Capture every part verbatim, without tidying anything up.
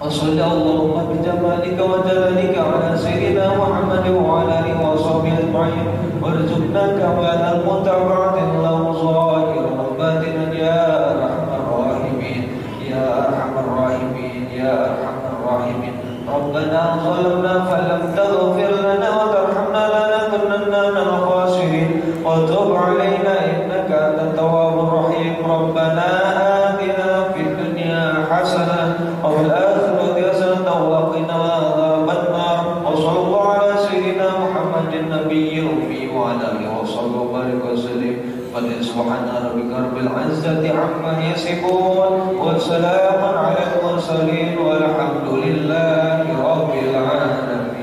وصلى اللهم بجمالك وجلالك على سيدنا محمد وعلى آله وصحبه أجمعين وارزقنا كمال المتابعة اللهم ظاهرا وباطنا يا أرحم الراحمين يا أرحم الراحمين يا أرحم الراحمين. ربنا ظلمنا فلم تغفر لنا وترحمنا لنكونن من الخاسرين وتب علينا إنك أنت التواب الرحيم. ربنا آتنا في الدنيا حسنة وفي الآخرة حسنة وقنا عذاب النار. وصلى الله على سيدنا محمد النبي الأمي وعلى آله وصحبه وبارك وسلم. سبحان ربك رب العزة عما يصفون وسلام على المرسلين والحمد لله رب العالمين.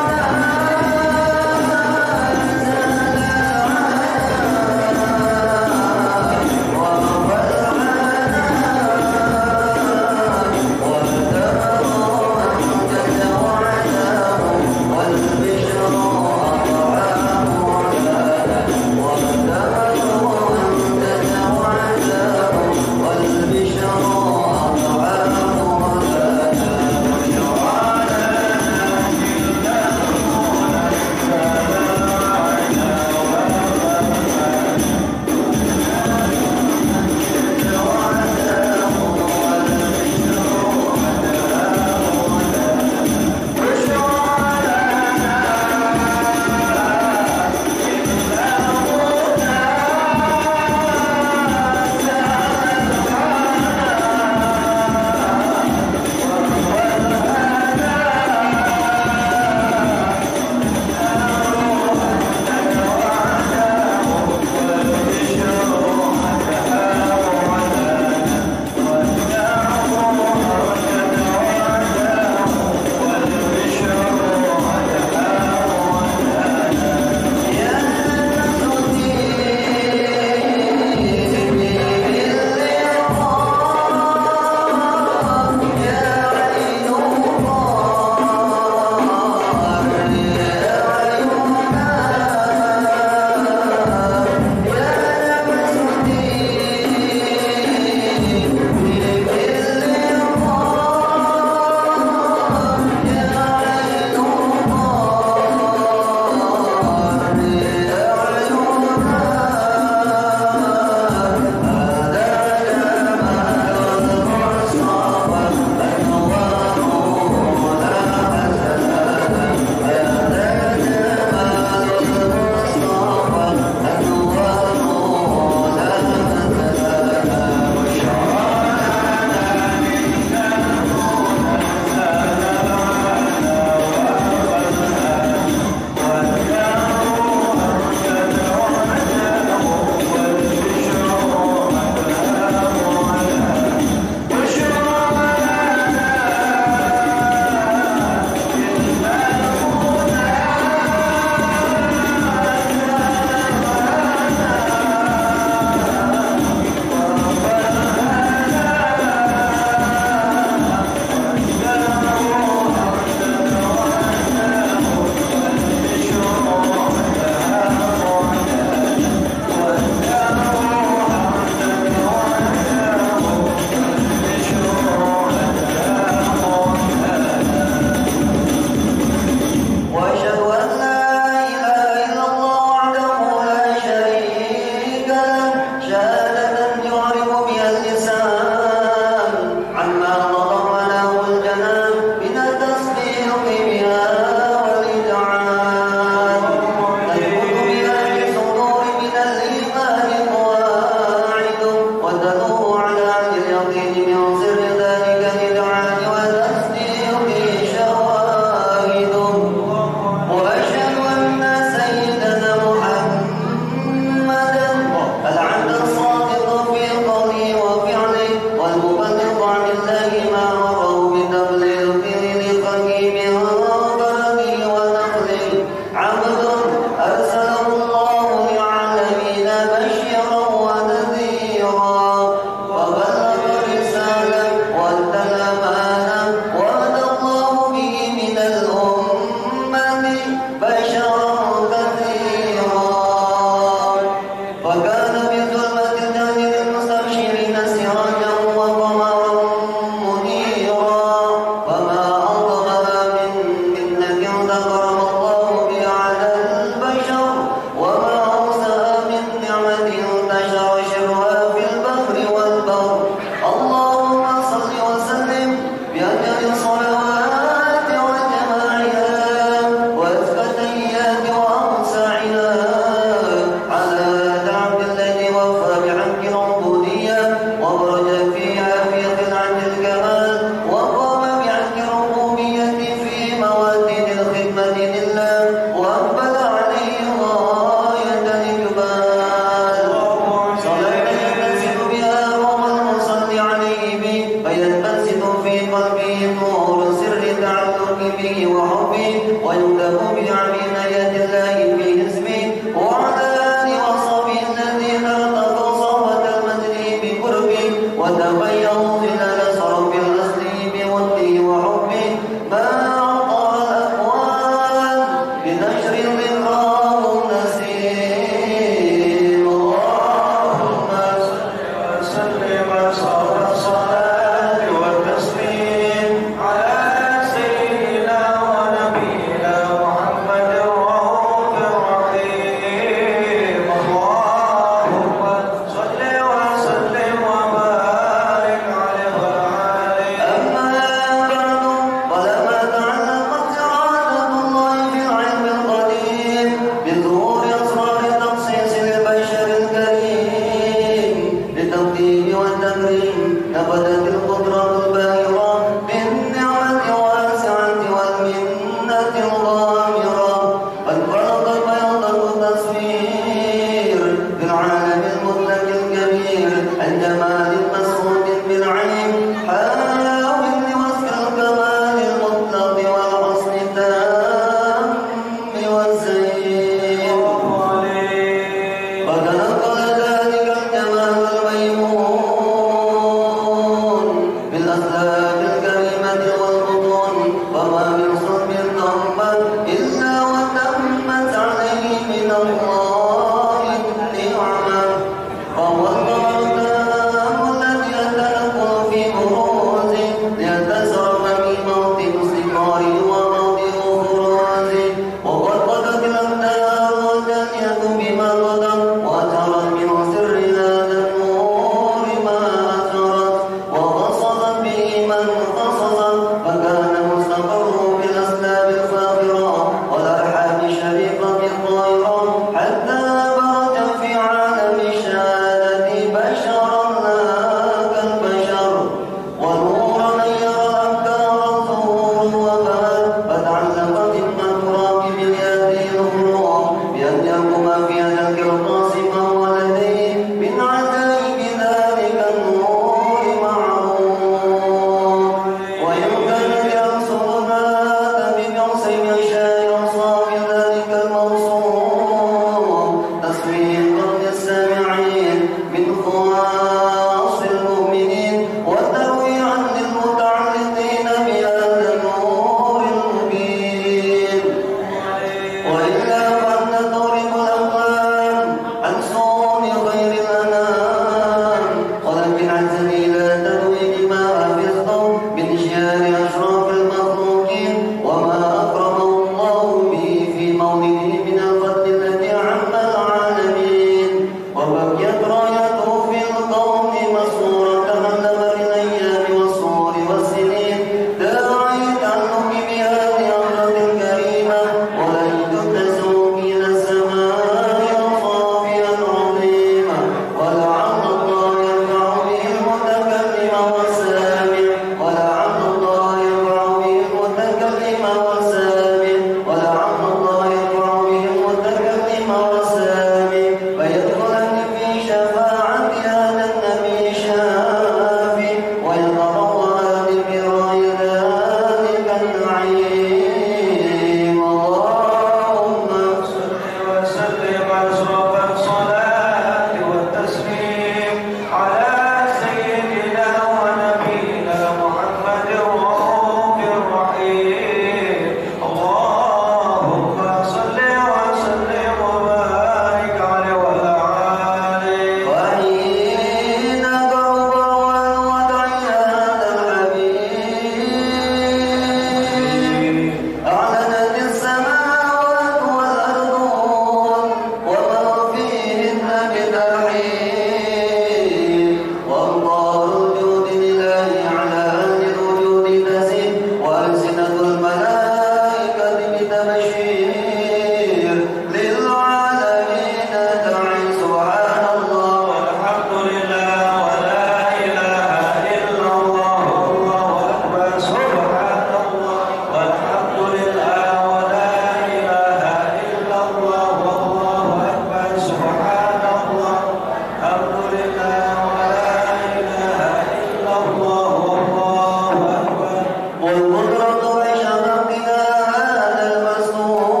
بشير للعالمين تعي سبحان الله والحمد لله ولا إله إلا الله والله أكبر سبحان الله والحمد لله ولا إله إلا الله والله أكبر سبحان الله الحمد لله ولا إله إلا الله والله أكبر والقدرة عشق بنا هذا المسنون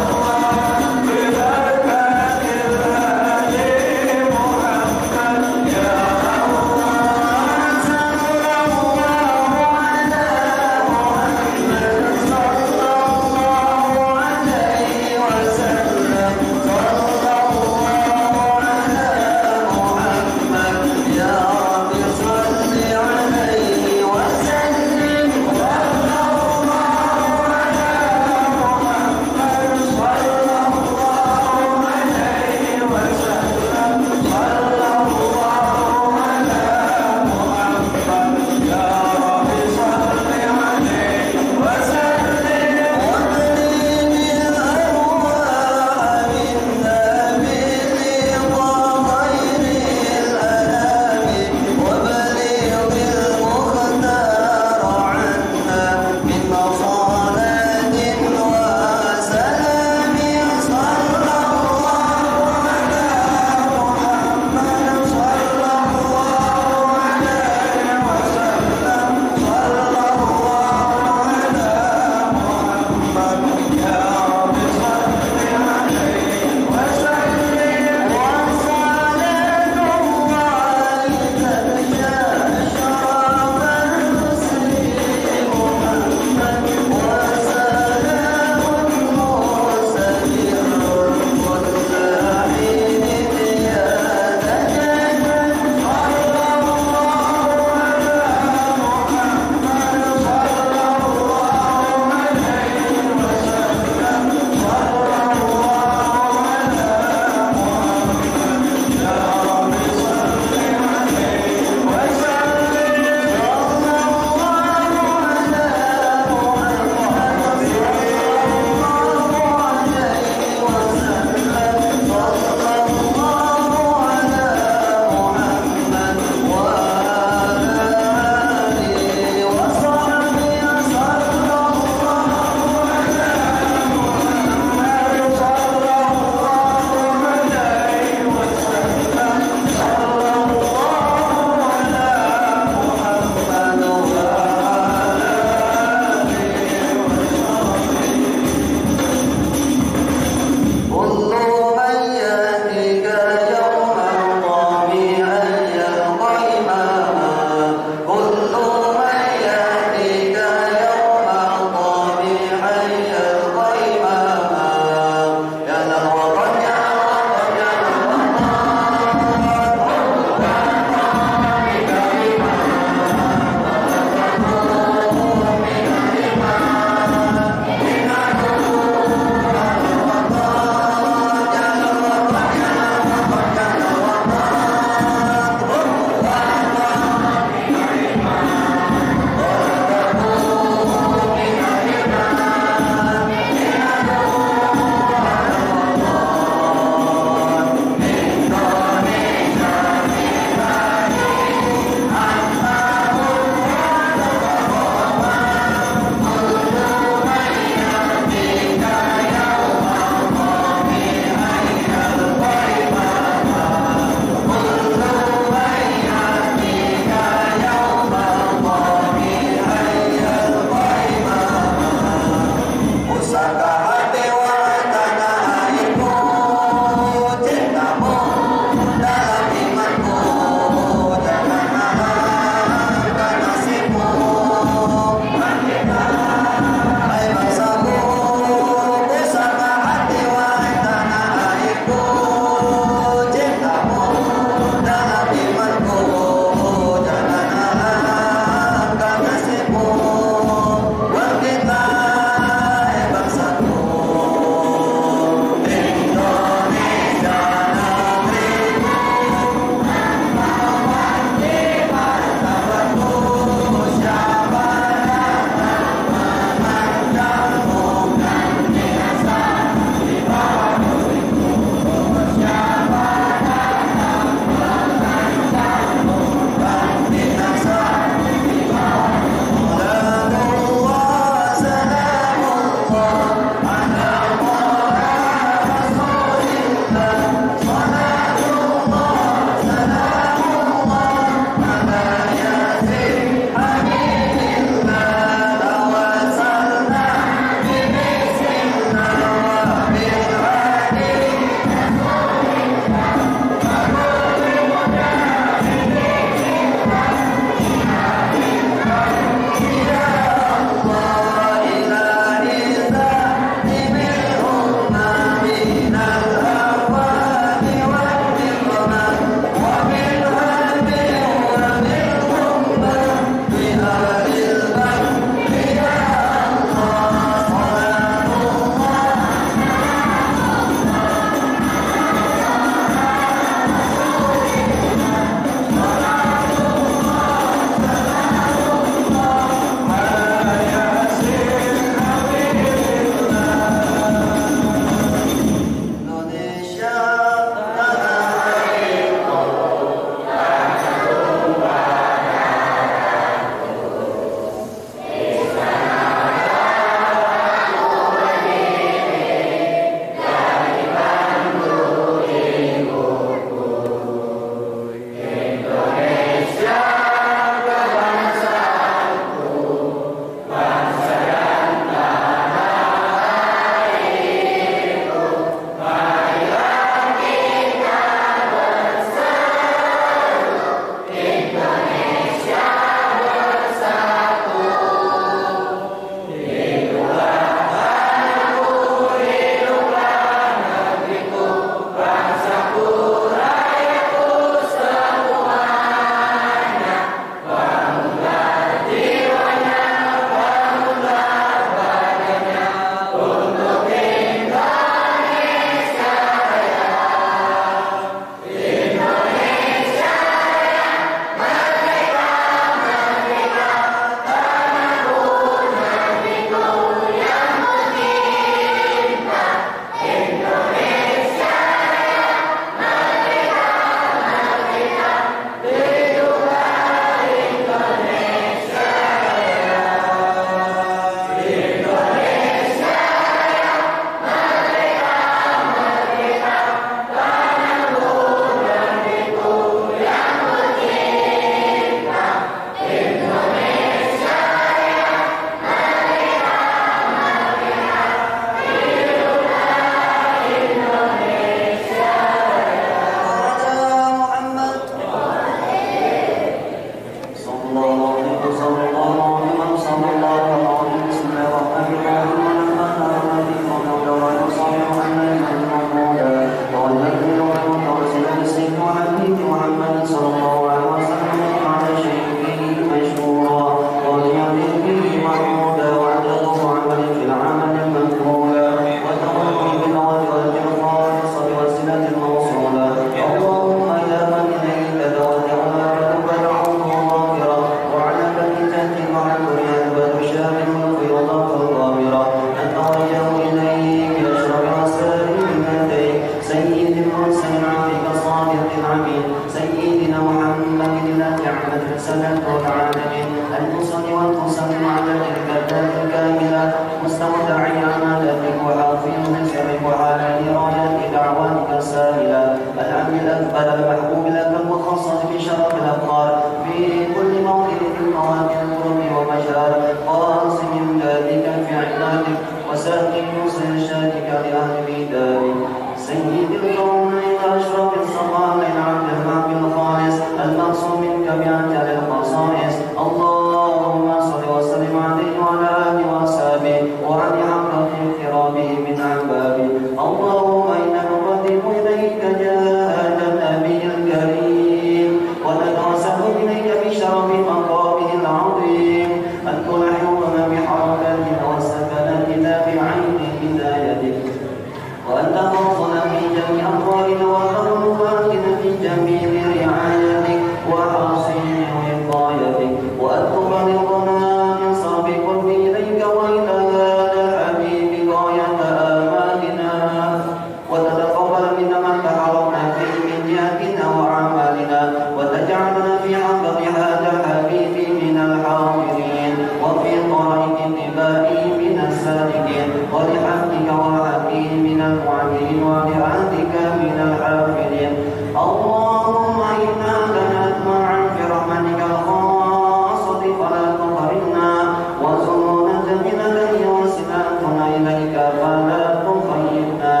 شامل الخير وطرف الغامرة نتوجه إليك بأشرف رسائل المهدي سيد المرسل عبدك صادق العميد سيدنا محمد الذي عمت رسالته العالمين المصل والمسلم على تلك الذات الكاملة مستودعي أمانتك وحافظ من سرك وعلى إرادة دعواتك السائلة العبد الأكبر المحبوب لك المخصص بشرف الأبطال في كل موطن في مواطن القرب ومجال قاسم ذاتك في عبادك وساقي يوصل شاتك لأهل بيدارك سيد الكونين أشرف الصفات عبد المعبد الخالص المقصود منك بأجل الخصائص اللهم صل وسلم عليه وعلى آله وأصحابه وعن حقه اقترابه من أحبابه اللهم إنا نقدم إليك جاهد النبي الكريم ونتوسل إليك بشرف مقامه العظيم أن تلحقنا بحركاتنا وسكناتنا بعين هدايتك وأن تحفظنا في جميع أموالنا وخلواتنا في جميع رعايتك وحرصك ووقايتك وأن تبلغنا من صرف قلبي إليك وإلى هذا الحبيب غاية آمالنا وتتقبل منا ما تحرمنا فيه من جهتنا وأعمالنا وتجعلنا في حق هذا الحبيب من الحاضرين وفي طريق اتباعه من السالكين ولحقك وحقه من المعدين ولعهدك من الحافظين اللهم إنا لنطمع في رحمتك الخاصة فلا تقرنا وزنونة من الذي وسلاتنا إليك فلا تخيبنا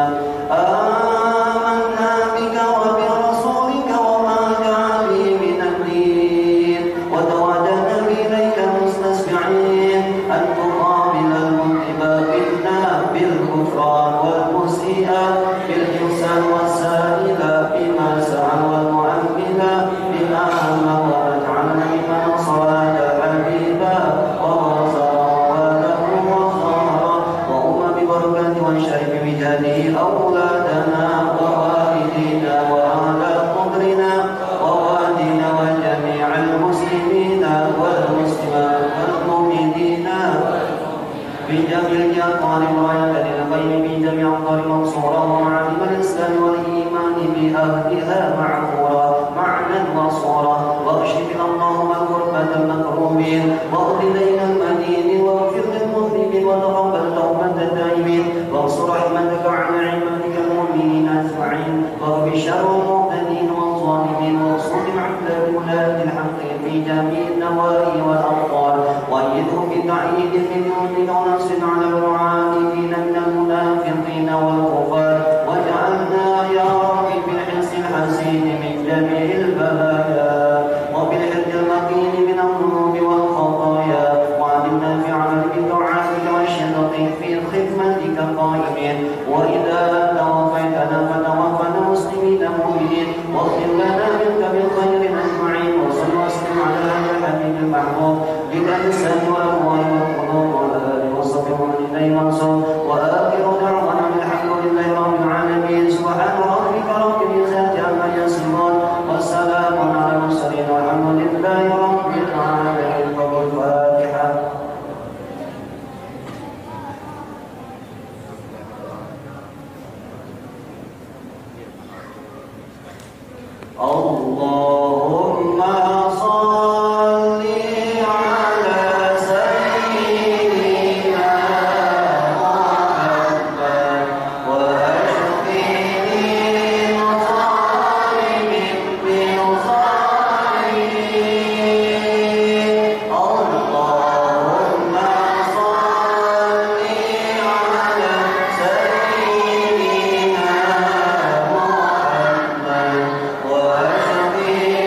آمنا بك وبرسولك وما جاء به من الدين وتوجهنا إليك مستسمعين أن تقابل المنتبه منا بالكفران والمسيئة بالإحسان والسائل بما سعى والمؤمن بما هم وتجعلنا ممن نصر هذا الحبيب ونصر وله وصار وأم ببركة والشرف بجهده أولادنا ووالدينا وأهل قدرنا ووالدينا وجميع المسلمين والمسلمات والمؤمنين بجميع الأقوال وراية للغيب بجميع أقوال منصورة ومعالم الإسلام والإيمان بأهلها معفورة معنى وصورة واكشف اللهم الغربة المكروبين واغفر لنا المدين واغفر للمذنبين وتقبل توبة الدائمين وانصر رحمتك على عبادك المؤمنين أجمعين واغفر شر المعتدين والظالمين واصرف عباد ولاة الحق في جميع النواحي والأبطال وأيدهم بتأييد المؤمنين ونصر على المعاندين من المنافقين والكفار واجعلنا يا رب بالحرص الحسين من جميع البلايا وبالحرص المتين من الذنوب والخطايا وعلمنا في عمل بطاعتك والشدق في خدمتك قائمين وإذا توفيتنا فتوفنا مسلمين مؤمنين واغفر لنا منك بالخير أجمعين وصل وسلم على هذا الحبيب المحبوب بالأجساد والأموال والقلوب والآل وصحبه من إليه منصور وآخر دعوانا الحمد لله رب العالمين سبحان ربك رب العزة عما يصفون والسلام على المرسلين والحمد لله رب العالمين. الفاتحة. اللهم صل على سيدنا محمد واشفه مصائب بمصائب اللهم صل على سيدنا محمد واشفه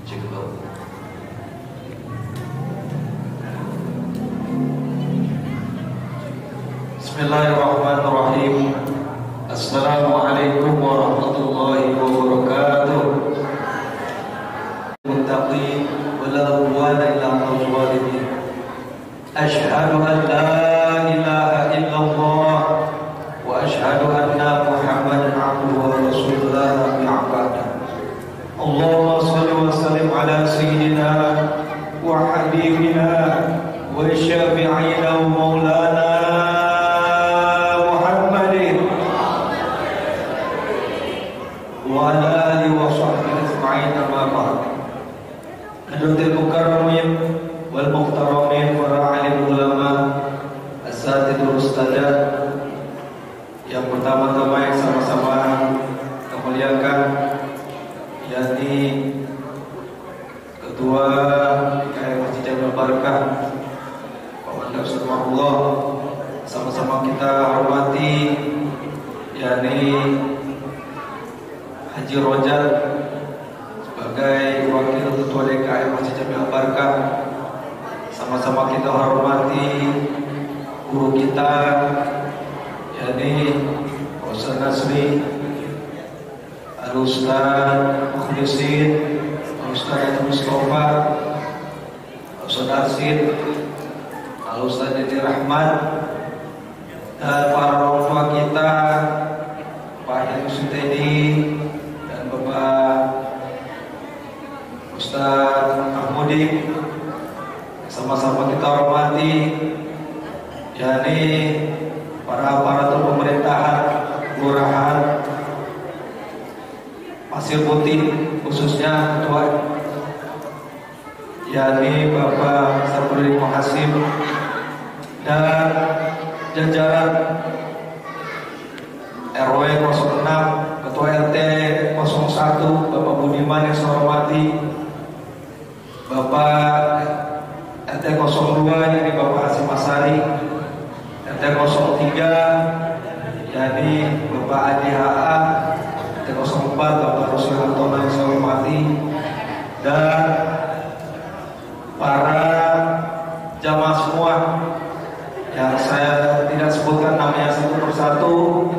Bismillahirrahmanirrahim. Assalamualaikum warahmatullahi wabarakatuh. Muttaqin wala udwana illa 'alal zalimin. Asyhadu an la ilaha illallah wa asyhadu anna Muhammadan 'abduhu wa rasuluhu la nabiyya ba'dahu. Allahumma shalli wa sallim ala sayyidina wa habibina wa syafi'ina wa maulana Muhammadin wa ala alihi wa sahbihi ajma'in, amma ba'd. Hadratil mukarramin wal muhtaramin para alim ulama, asatidul ustadzah, yang pertama-tama yang sama-sama kemuliakan yakni Ketua K M Masjid Jami'ah Barakah Pak Wanda Subhanallah, sama-sama kita hormati yakni Haji Rojak sebagai Wakil Ketua D K M Masjid Jami'ah Barakah, sama-sama kita hormati guru kita yakni Ustaz Nasri, Al-Ustaz Mukhlisin, Al-Ustaz Mustafa, Al-Ustaz Arsid, Al-Ustaz Didi Rahmat, dan para orang tua kita Pak Yusuf Sutedi dan Bapak Ustaz Mahmudi, sama-sama kita hormati yakni para aparatur pemerintahan kelurahan Pasir Putih, khususnya ketua yakni Bapak Sabrul Muhasib dan jajaran R W nol enam, Ketua R T nol satu Bapak Budiman yang saya hormati, Bapak R T nol dua yakni Bapak Hasim Asari, R T nol tiga yakni Bapak Adi H A, R T nol empat Bapak Rusli Hartono yang saya hormati, dan para jamaah semua yang saya tidak sebutkan namanya satu persatu,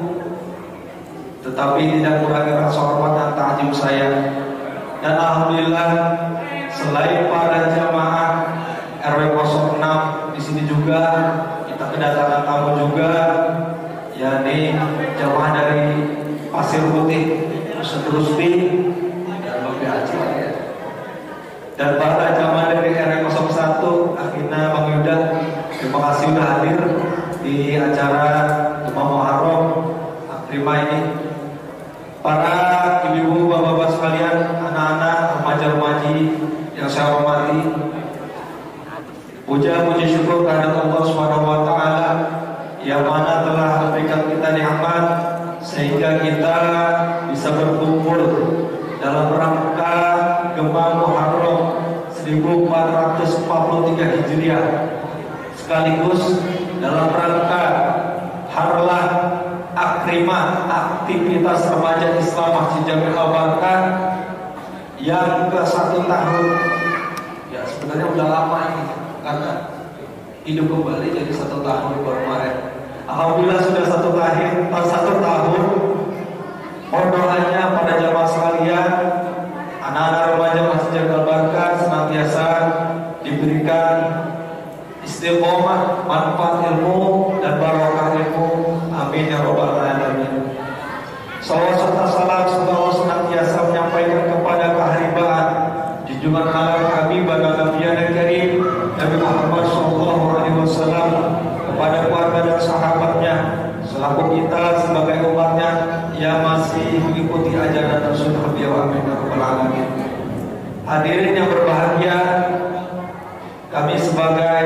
tetapi tidak kurangi rasa hormat dan ta'zim saya. Dan alhamdulillah selain para jamaah R W nol enam di sini juga kita kedatangan tamu juga, yakni jamaah dari Pasir Putih, Ustaz Rusdi dan Bapak Aceh, dan para jamaah dari R W nol satu akhirnya Bang Yuda, terima kasih sudah hadir di acara Jumat Muharram Terima ini. Para ibu-ibu, bapak-bapak sekalian, anak-anak, remaja-remaji yang saya hormati, puja puji syukur kehadirat Allah Subhanahu wa taala yang mana telah memberikan kita nikmat sehingga kita bisa berkumpul dalam rangka Gema Muharram seribu empat ratus empat puluh tiga Hijriah, sekaligus dalam rangka Harlah Akrimah, aktivitas remaja Islam Masjid Jami'ah Barakah yang ke satu tahun. Ya sebenarnya udah lama ini karena hidup kembali jadi satu tahun baru kemarin. Alhamdulillah sudah satu tahun, satu tahun. Mohon doanya pada jamaah sekalian, anak-anak remaja Masjid Jami'ah Barakah senantiasa diberikan istiqomah, manfaat ilmu dan barokah ilmu. Amin ya rabbal alamin. Salawat serta salam semoga Allah senantiasa menyampaikan kepada keharibaan junjungan alam Habibana Nabiyana Karim Nabi Muhammad sallallahu alaihi wasallam, kepada keluarga dan sahabatnya, selaku kita sebagai umatnya yang masih mengikuti ajaran dan sunnah beliau. Amin ya rabbal alamin. Hadirin yang berbahagia, kami sebagai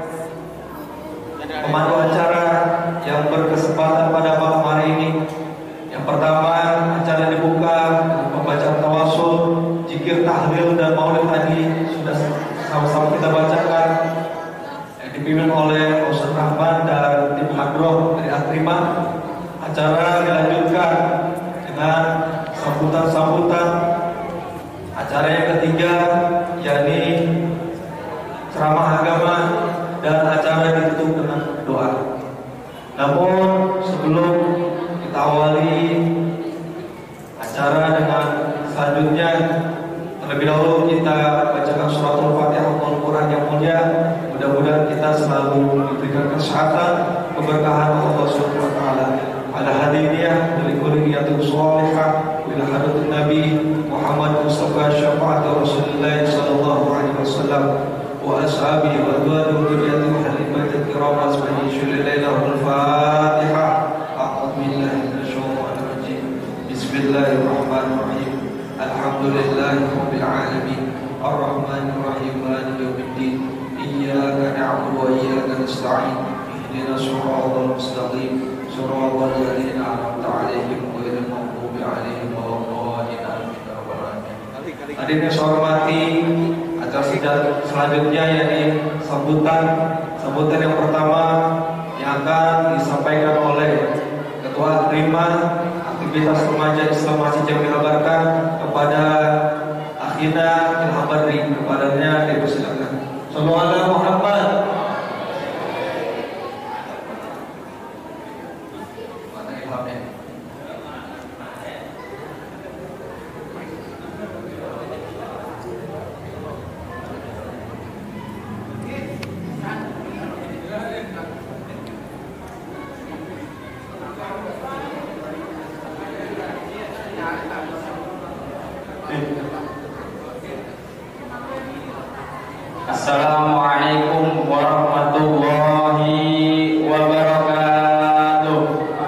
pemandu acara yang berkesempatan pada malam hari ini, yang pertama acara dibuka dengan pembacaan tawasul, zikir, tahlil dan maulid tadi sudah sama-sama kita bacakan, yang dipimpin oleh Ustaz Rahman dan tim hadroh dari Akrimah. Acara dilanjutkan dengan sambutan-sambutan Acara yang ketiga yakni ceramah agama dan acara ditutup dengan doa. Namun sebelum kita awali acara dengan selanjutnya, terlebih dahulu kita bacakan suratul Fatihah Al-Quran yang mulia. Mudah-mudahan kita selalu diberikan kesehatan, keberkahan Allah Subhanahu wa taala. Ala hadiniyah wa likulliyatin shalihah ila hadratin Nabi Muhammad Mustafa syafaat Rasulullah sallallahu alaihi wasallam wa ashabihi wa dzurriyyatin halimatil kiram asma'i syulilailahul Fatihah. A'udzu billahi minasyaitonir rajim. Bismillahirrahmanirrahim. Alhamdulillahi rabbil alamin. Ar-Rahmanir Rahim. Maliki yaumiddin. Iyyaka na'budu wa iyyaka nasta'in. Ihdinas siratal mustaqim. Siratal ladzina an'amta 'alaihim ghairil maghdubi 'alaihim waladdallin. Hadirin yang saya hormati, acara selanjutnya yakni sambutan sambutan yang pertama yang akan disampaikan oleh Ketua Terima Aktivitas Remaja Islam Masjid Jami'ah Barkah kepada Akhina Ilham Badri. Kepadanya dipersilakan. Sallallahu alaihi Muhammad. Assalamualaikum warahmatullahi wabarakatuh.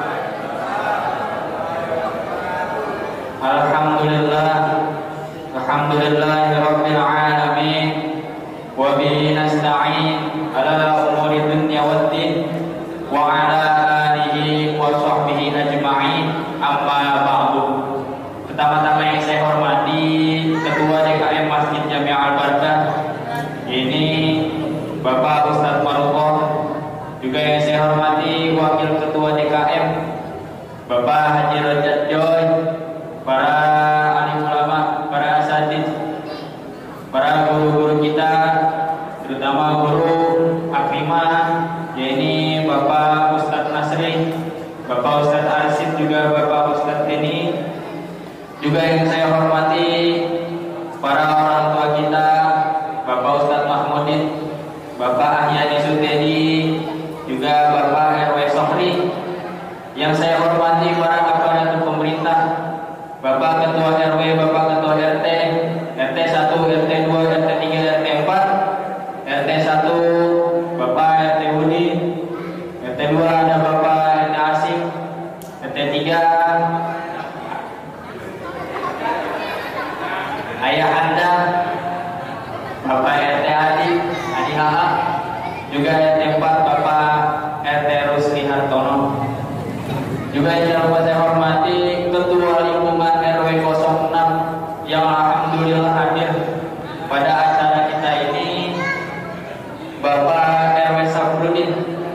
Alhamdulillah, alhamdulillahi rabbil alamin, wa bihi nasta'in ala umuri dunya waddin, wa ala alihi wa sahbihi ajma'in, amma ba'du. Pertama-tama yang saya hormati Ketua D K M Masjid Jami'ah Barkah, ini Bapak Ustadz Marukoh. Juga yang saya hormati Wakil Ketua D K M Bapak Haji Rojat Joy, para alim ulama, para asatidz, para guru-guru kita, terutama guru Akrimah, yaitu Bapak Ustadz Nasri, Bapak Ustadz Arsid, juga Bapak Ustadz Heni. Juga yang saya hormati para orang tua kita, Bapak Ustadz Mahmudin, Bapak Ahyani Sutedi, juga Bapak R W Sohri. Yang saya hormati para aparatur pemerintah, Bapak Ketua R W, Bapak Ketua R T, R T satu, R T dua, R T tiga, R T empat, R T satu Bapak R T Budi, R T dua ada Bapak R T Asim, R T tiga Ayah Anda, Bapak R T Adi, Adi Haha, juga R T empat Bapak R T Rusli Hartono. Juga yang dapat saya hormati Ketua Lingkungan R W nol enam yang alhamdulillah hadir pada acara kita ini, Bapak R W Safrudin.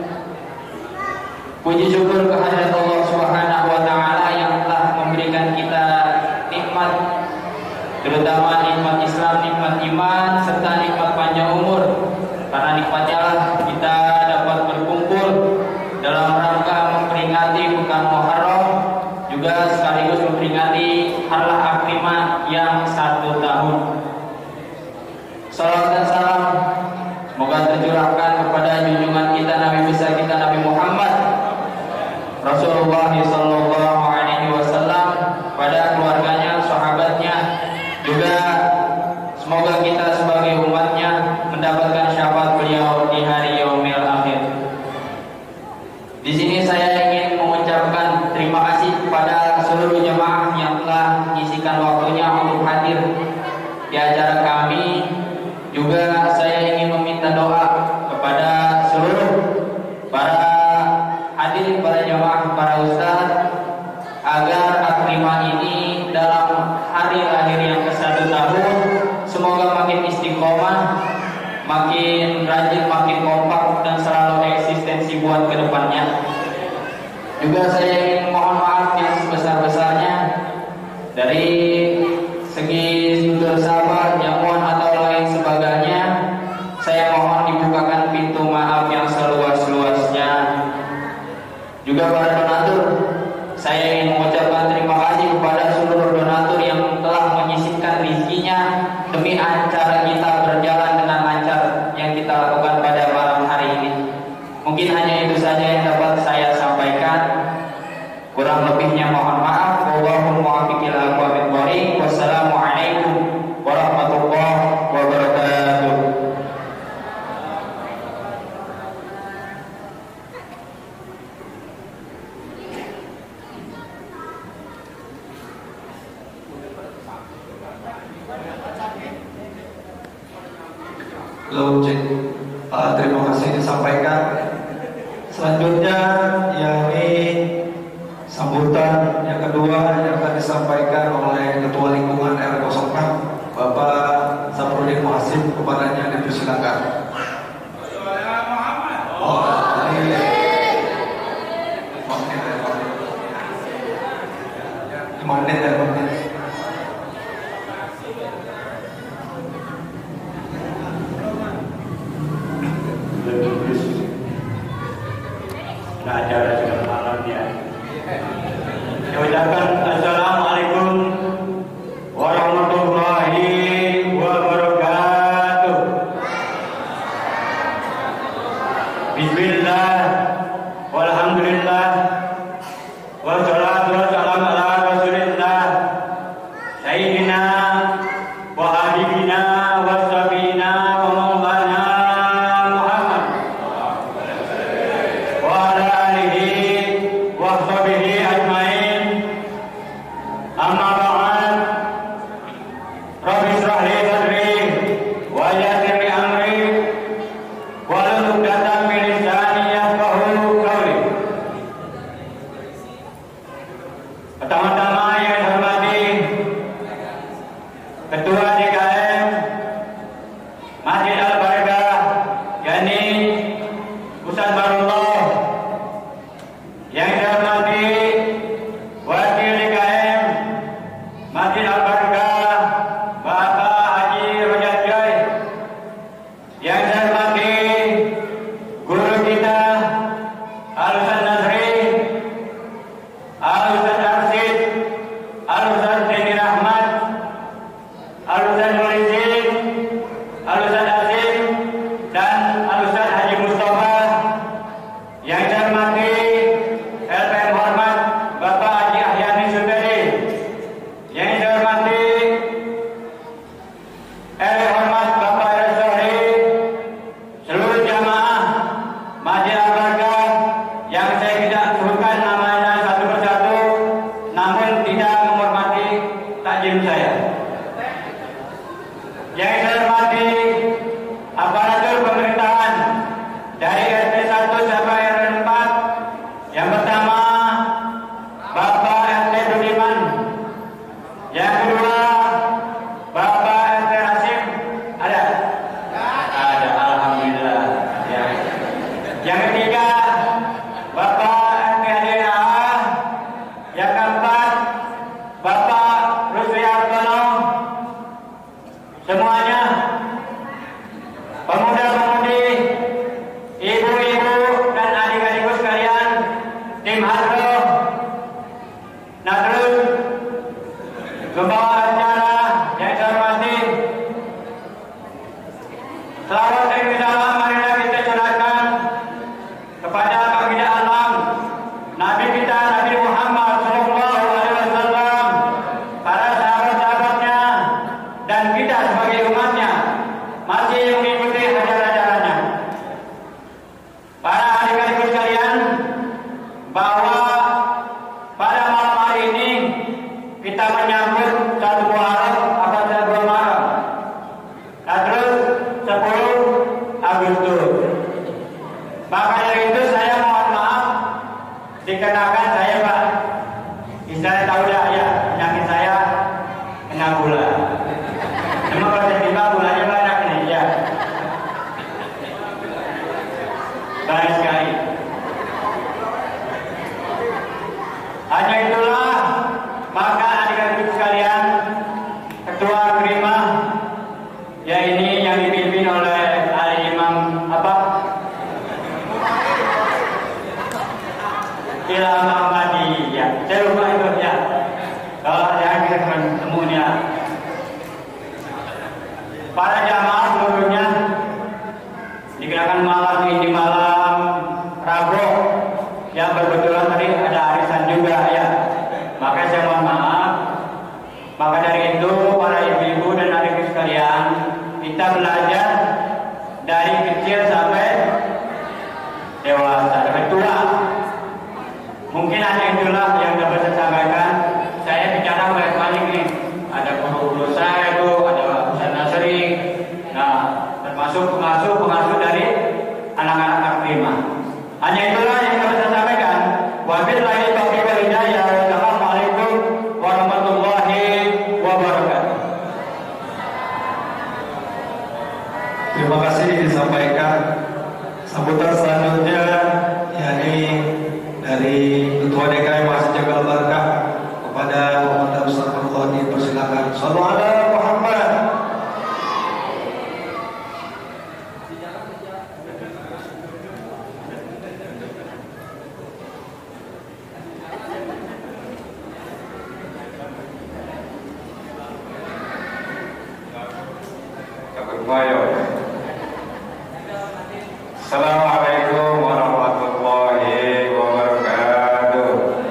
Puji syukur kehadirat Allah Subhanahu wa taala yang telah memberikan kita nikmat, terutama nikmat Islam, nikmat iman, serta nikmat panjang umur. Karena nikmatnya lah kita dapat berkumpul dalam rangka memperingati bukan Muharram, juga sekaligus memperingati Harlah Akrimah yang satu tahun. Salawat dan salam semoga tercurahkan kepada junjungan kita, Nabi besar kita, Nabi Muhammad Rasulullah Sallallahu Alaihi Wasallam, pada keluarganya, sahabatnya, juga semoga kita sebagai umatnya mendapatkan syafaat beliau di hari yaumil akhir. Di sini saya ingin mengucapkan terima kasih kepada seluruh jemaah yang telah mengisikan waktunya untuk hadir di acara kami. Juga saya ingin meminta doa kepada seluruh para hadirin, para jemaah, para ustadz, agar Akrimah ini dalam hari lahir yang ke satu tahun semoga makin istiqomah, makin rajin, makin kompak, dan selalu eksistensi buat kedepannya. Juga saya ingin mohon maaf yang sebesar-besarnya dari segi sudut sabar, jamuan atau lain sebagainya, saya mohon dibukakan pintu maaf yang seluas-luasnya. Juga para donatur, saya ingin mengucapkan terima kasih kepada seluruh donatur yang telah menyisihkan rezekinya demi acara kita berjalan dengan lancar yang kita lakukan pada malam hari ini. Mungkin hanya itu saja yang dapat saya sampaikan. Kurang lebihnya mohon maaf. Wallahul muwaffiq ila aqwamit thoriq. Wassalamualaikum warahmatullahi wabarakatuh. Halo, cek. Uh, terima kasih disampaikan. Selanjutnya yakni sambutan yang kedua yang akan disampaikan oleh Ketua Lingkungan R nol enam Bapak Saprudin Muhasib. Kepadanya dipersilakan. Oh, ini lima menit ya, lima menit. Nah, acara sudah malam ya. Saya ucapkan assalamualaikum warahmatullahi wabarakatuh. Bismillah, walhamdulillah, wassalatu wassalamu ala rasulillah, sayyidina wa habibina wa sabina wa maulana Muhammad wa ala alihi wa sahbihi ajmain. Amma ba'd. Rabbi shrah li sadri wa yassir li amri wahlul 'uqdatam min lisani yafqahu qawli. Pertama-tama yang saya hormati Ketua D K M Masjid Al-Barakah, yakni Ustaz Barullah. Yang saya hormati Wakil D K M Masjid Al-Barakah Bapak Haji Rojak Jai. Yang saya hormati guru kita Al-Ustaz Nasri, Al-Ustaz Arsid, Al-Ustaz Zaini Rahmat, Al-Ustaz Nurizin, Al-Ustaz Azim, dan Al-Ustaz Haji Mustafa. Yang saya hormati L P M hormat Bapak Haji Ahyani Sudari. Yang saya hormati L P hormat Bapak Resori, seluruh jamaah Masjid Al-Barakah yang saya tidak sebutkan namanya satu persatu, namun tidak menghormati takjim saya. Yang saya hormati aparatur pemerintahan dari R T satu sampai R T empat. Yang pertama Bapak R T Budiman. Yang kedua Bapak R T Hasim. Ada? Ada, alhamdulillah. Ya. Yang ketiga Bapak R T Adina. Yang keempat Bapak Rusli Artono. Semuanya pemuda-pemudi, ibu-ibu dan adik-adikku sekalian, tim Hadro. Nah, terus pembawa acara yang saya hormati, selawat dan salam marilah kita curahkan kepada baginda alam Nabi kita Nabi Muhammad Shallallahu Alaihi Wasallam, para sahabat-sahabatnya, dan kita sebagai umatnya masih mengikuti ajaran-ajarannya. Para adik-adikku sekalian, bahwa pada malam hari ini kita menyambut satu Muharram atau satu Muharram. Nah, terus sepuluh Agustus. Maka dari itu saya mohon maaf dikenakan saya Pak. Saya tahu dah ya, penyakit saya kena gula. Cuma kalau saya tiba gulanya banyak nih ya. Baik sekali. Hanya itulah maka adik-adik sekalian, Ya. Para jamaah seluruhnya dikenakan malam ini malam Rabu yang kebetulan tadi ada arisan juga ya. Maka saya mohon maaf. Maka dari itu para ibu-ibu dan adik sekalian, kita belajar dari kecil sampai dewasa, sampai tua. Mungkin hanya itulah yang dapat saya sampaikan. Saya bicara balik-balik nih. Ada guru-guru saya itu, ada Ustaz Nasri. Nah, termasuk pengasuh-pengasuh dari anak-anak Akrimah. Hanya itulah yang dapat saya sampaikan. Wabillahi taufiq wal hidayah. Wassalamualaikum warahmatullahi wabarakatuh. Terima kasih disampaikan. Sambutan selanjutnya yakni dari Ketua D K M Masjid Jabal Barakah kepada Muhammad Ustaz Al-Qadi, persilakan. Shallallahu alaihi Muhammad. Assalamualaikum warahmatullahi wabarakatuh.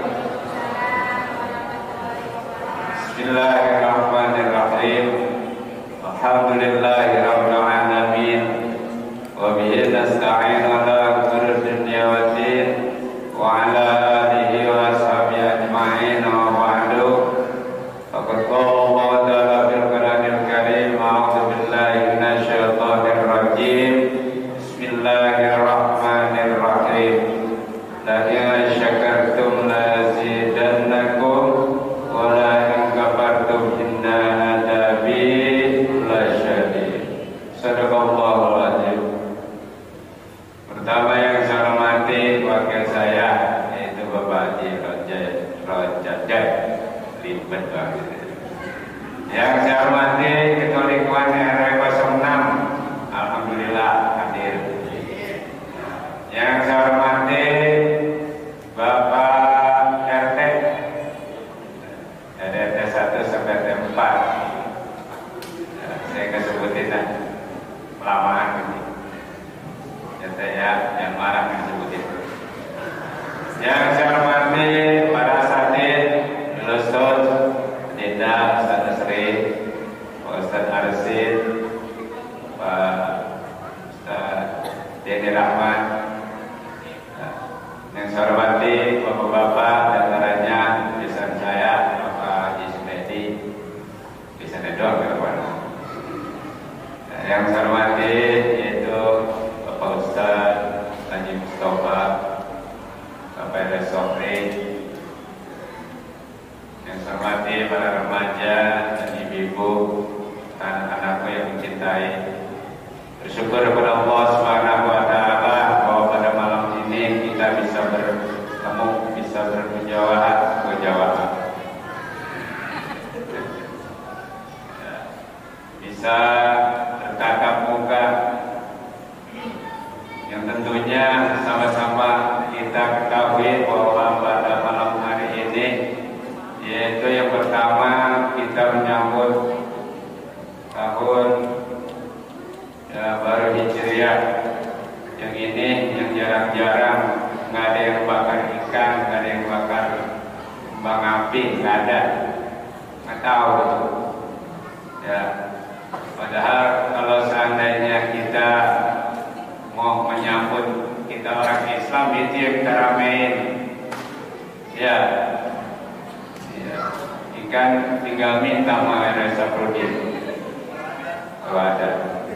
Bismillahirrahmanirrahim. Alhamdulillahirabbil alamin. Wa bihi nasta'in ala umuri dunya waddin. Wa ala alihi wa ashabihi ajma'in wa ba'du. Faqad qala Allah ta'ala fil Qur'anil Karim, a'udzu billahi minasyaitonir rajim. Bismillahirrahmanirrahim. La in syakartum la azidannakum wa la in kafartum inna adzabi lasyadid. Sadaqallahul azim. Pertama yang saya hormati wakil saya yaitu Bapak Haji Rojajat Ribet banget. Yang saya hormati Ketua Lingkungan R W nol enam, alhamdulillah hadir. Yang saya hormati Bapak R T, dari R T satu sampai R T empat. Ya, saya kesebutin lah, pelamaan ini. Ya saya yang marah kesebutin. Yang saya hormati para asatidz, Ustaz Dinda, Ustaz Nasri, Ustaz Arsid, Pak Ustaz Denny Rahman. Yang saya hormati bapak-bapak, antaranya bisan saya Bapak Haji Sunedi, bisan doang ke depan. Yang saya hormati yaitu Bapak Ustaz Haji Mustafa, Bapak Eda Sofri. Yang saya hormati para remaja dan ibu-ibu, anak-anakku yang mencintai. Bersyukur kepada Allah Subhanahu wa taala bahwa pada malam ini kita bisa bertemu, bisa bermujawahat, mujawahat. Ya, bisa bertatap muka yang tentunya sama-sama kita ketahui bahwa pada malam hari ini yaitu yang pertama kita menyambut tahun ya, baru Hijriah. Yang ini yang jarang-jarang nggak ada yang bakar ikan, nggak ada yang bakar kembang api, nggak ada, nggak tahu ya. Padahal kalau seandainya kita mau menyambut kita orang Islam itu yang kita ramein ya, ya. Ikan tinggal minta sama R S Saprudin kalau ada.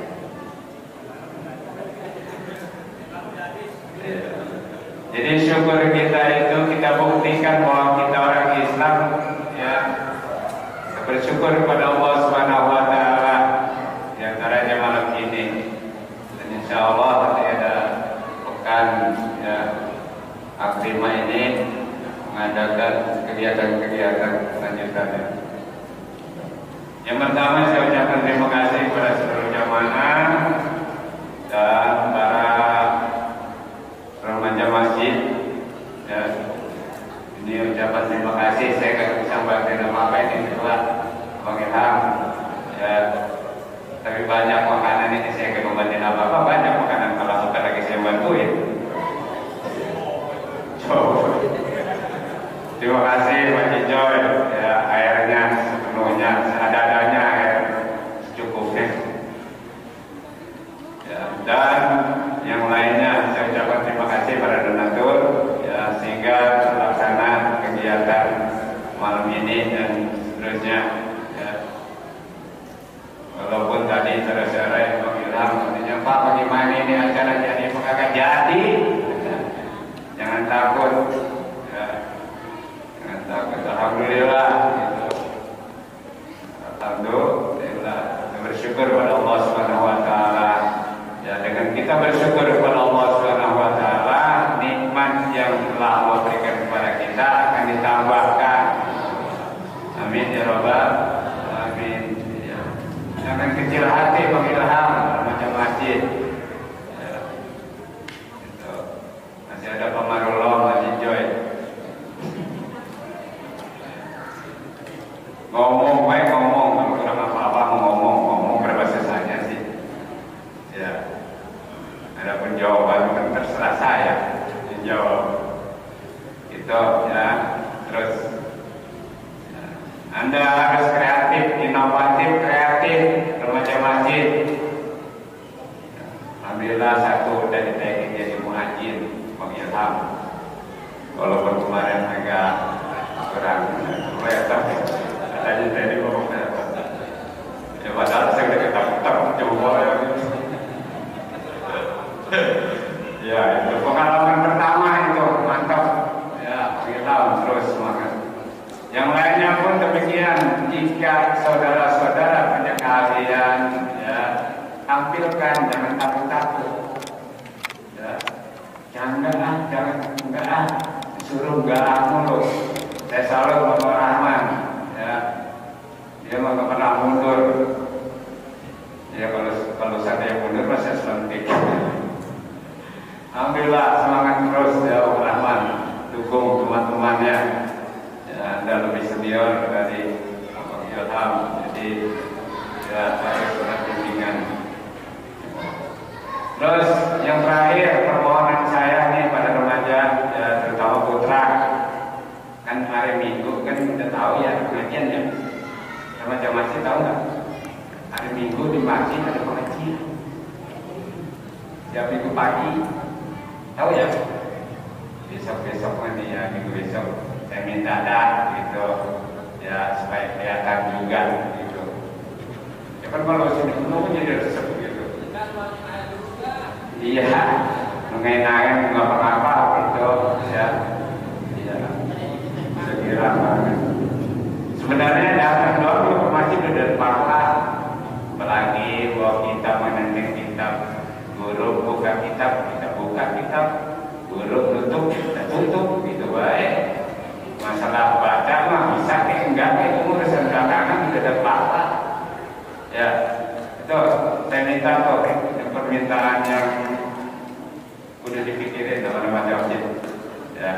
Jadi syukur kita itu kita buktikan bahwa kita orang Islam ya, bersyukur kepada Allah Subhanahu wa taala di antaranya malam ini. Dan insyaallah nanti ada pekan ya Akrimah ini mengadakan kegiatan-kegiatan lanjutannya. Yang pertama saya ucapkan terima kasih kepada seluruh jamaah dan para remaja masjid ya. Ini ucapan terima kasih, saya nggak bisa baca nama apa ini itulah sebagai Alhamdulillah, bersyukur pada Allah Subhanahu wa taala. Ya, dengan kita bersyukur kepada Allah Subhanahu wa taala, nikmat yang telah Allah berikan kepada kita akan ditambahkan. Amin ya rabbal alamin. Ya. Jangan kecil hati pengilham macam masjid. Ya. Itu. Masih ada pemarullah masih joy. Ngomong baik ngomong, kalau kurang apa-apa mau ngomong ngomong berbahasa saja sih. Ya. Adapun jawaban kan terserah saya yang jawab. Itu ya. Terus ya. Anda harus kreatif, inovatif, kreatif remaja masjid. Ya. Alhamdulillah satu udah ditagih jadi muhajir, Bang Ilham. Walaupun kemarin agak kurang kelihatan. Tadi tadi ngomongnya apa? Ya padahal saya udah ketak-ketak coba ya. Ya itu pengalaman pertama itu mantap. Ya kita terus semangat. Yang lainnya pun demikian. Jika saudara-saudara punya keahlian, ya tampilkan, jangan takut-takut. Ya jangan ah, jangan enggak ah, disuruh enggak ah mulu. Saya salut Bapak Rahman. Ya, dia mau pernah mundur. Ya kalau kalau saya mundur masih selentik. Alhamdulillah semangat terus ya Pak Rahman, dukung teman-temannya. Ya, Anda lebih senior dari Pak Ilham, jadi ya harus ada bimbingan. Terus yang terakhir permohonan saya nih pada remaja, ya, terutama putra. Kan hari Minggu kan udah tahu ya pengajian ya. Remaja masjid tahu nggak? Hari Minggu di masjid ada pengajian. Setiap minggu pagi, tahu ya? Besok-besok nanti ya minggu besok saya minta ada gitu, ya supaya kelihatan juga gitu. Ya kan kalau sini penuh jadi resep gitu. Iya, mengenai nggak apa-apa gitu ya. Kira banget. Sebenarnya datang dulu ke masjid udah paklah, apalagi bahwa kita menenteng kitab, guru buka kitab, kita buka kitab, guru tutup, kita tutup, gitu baik. Masalah baca mah bisa kayak enggak, kayak urusan belakangan udah ada paklah. Ya, itu saya minta kok permintaan yang udah dipikirin teman-teman masjid. Ya.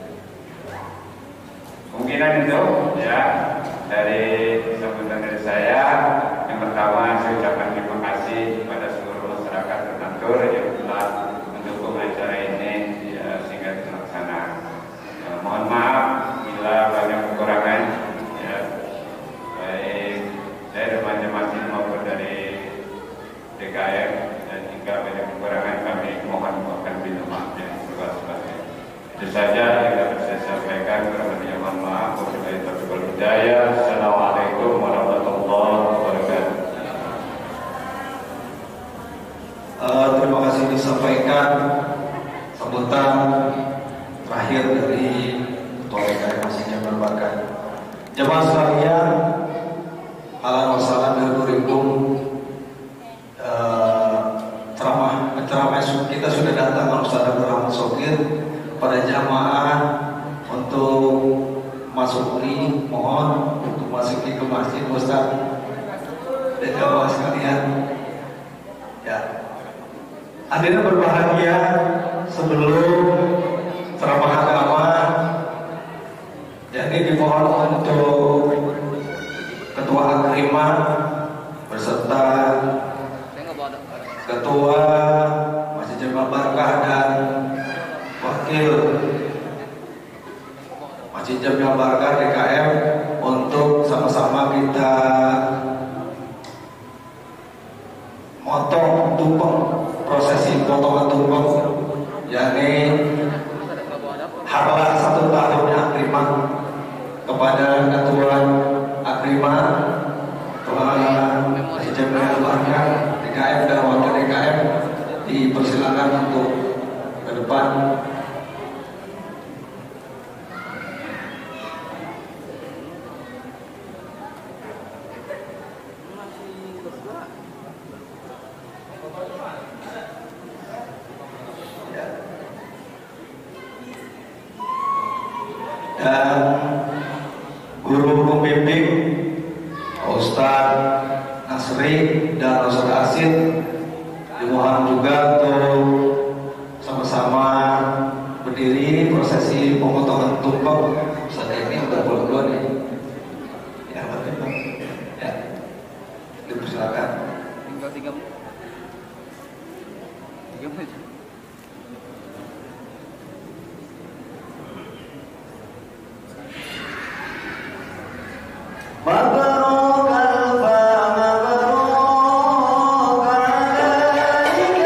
Kemungkinan itu ya dari sambutan dari saya. Yang pertama saya ucapkan terima kasih kepada seluruh masyarakat Donatur yang telah mendukung acara ini ya, sehingga terlaksana. Ya, mohon maaf bila banyak kekurangan ya, baik dari remaja masjid maupun dari D K M, dan jika banyak kekurangan kami mohon maafkan bila maaf yang sebesar-besarnya. Itu saja yang dapat saya sampaikan. Kurang mohon maaf. Wabillahi taufiq wal hidayah. Assalamualaikum warahmatullahi wabarakatuh. Uh, terima kasih disampaikan sambutan terakhir dari Ketua D K M Masjid Jamiah Al-Barakah. Jemaah sekalian, ahlan wa sahlan bihadurikum. Ceramah ceramah kita sudah datang Ustaz Abdul Rahman Sokir. Pada jamaah untuk masuk ini, mohon untuk masuk ke masjid Ustaz dan jamaah sekalian. Ya, hadirin berbahagia, sebelum ceramah agama, jadi dimohon untuk Ketua Akrimah beserta Ketua Masjid Jamiah Al-Barakah dan Wakil Masjid Jamiah Al-Barakah D K M untuk sama-sama kita motong tumpeng, prosesi potongan tumpeng, yakni harlah satu tahun Akrimah kepada Ketua Akrimah Masjid Jamiah Al-Barakah D K M dan Wakil D K M dipersilakan untuk ke depan. dan guru pembimbing Ustadz Nasri dan Ustadz Asid dimohon juga untuk sama-sama berdiri prosesi pemotongan tumpeng. Saat ini udah pulang-pulang ya. Ya, betul. Ya. Dipersilakan. Tinggal tiga menit. Tiga menit. مبروك الفا مبروك عليك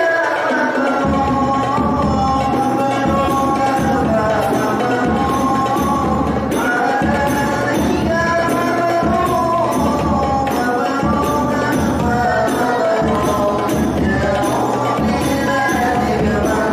مبروك الفا مبروك عليك مبروك مبروك يا وليدك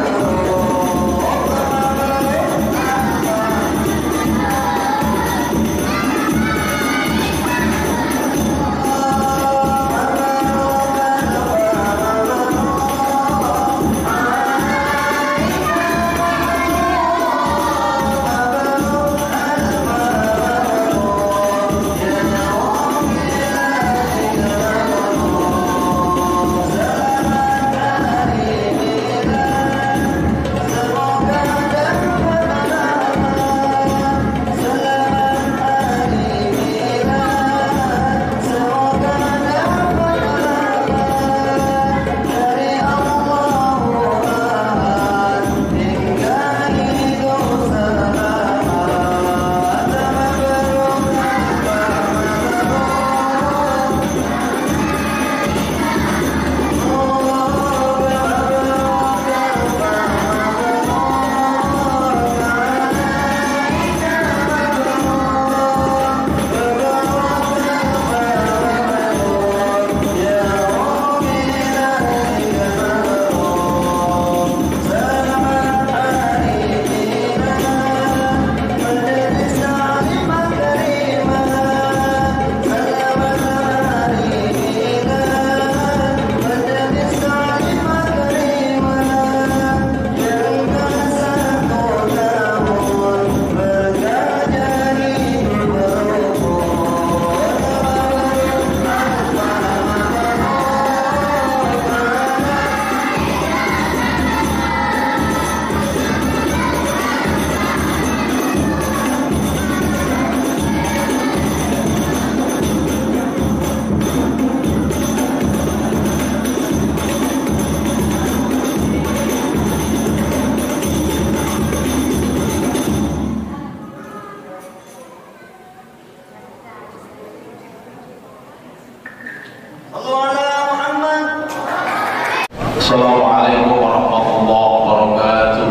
Assalamualaikum warahmatullahi wabarakatuh.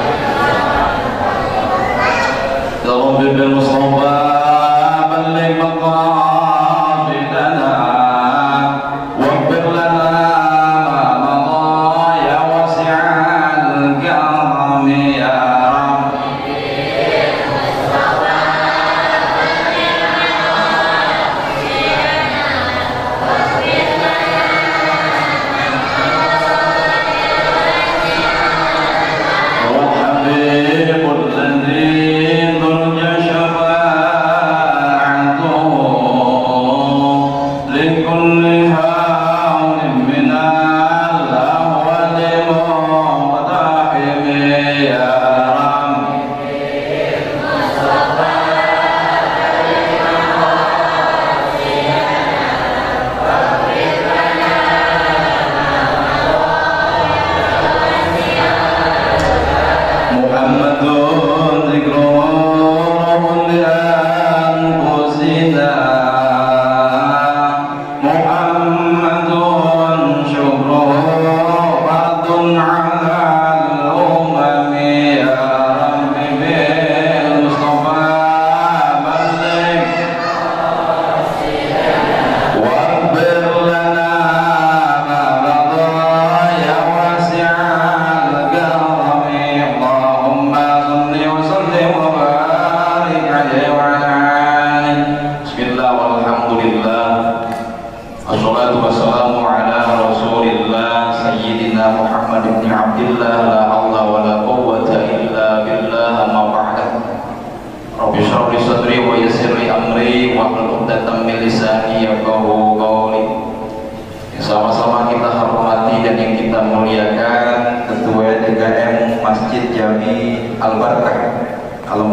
Ya Rabbi bil Mustafa balligh maqasidana waghfir lana ma madha ya wasi'al karami ya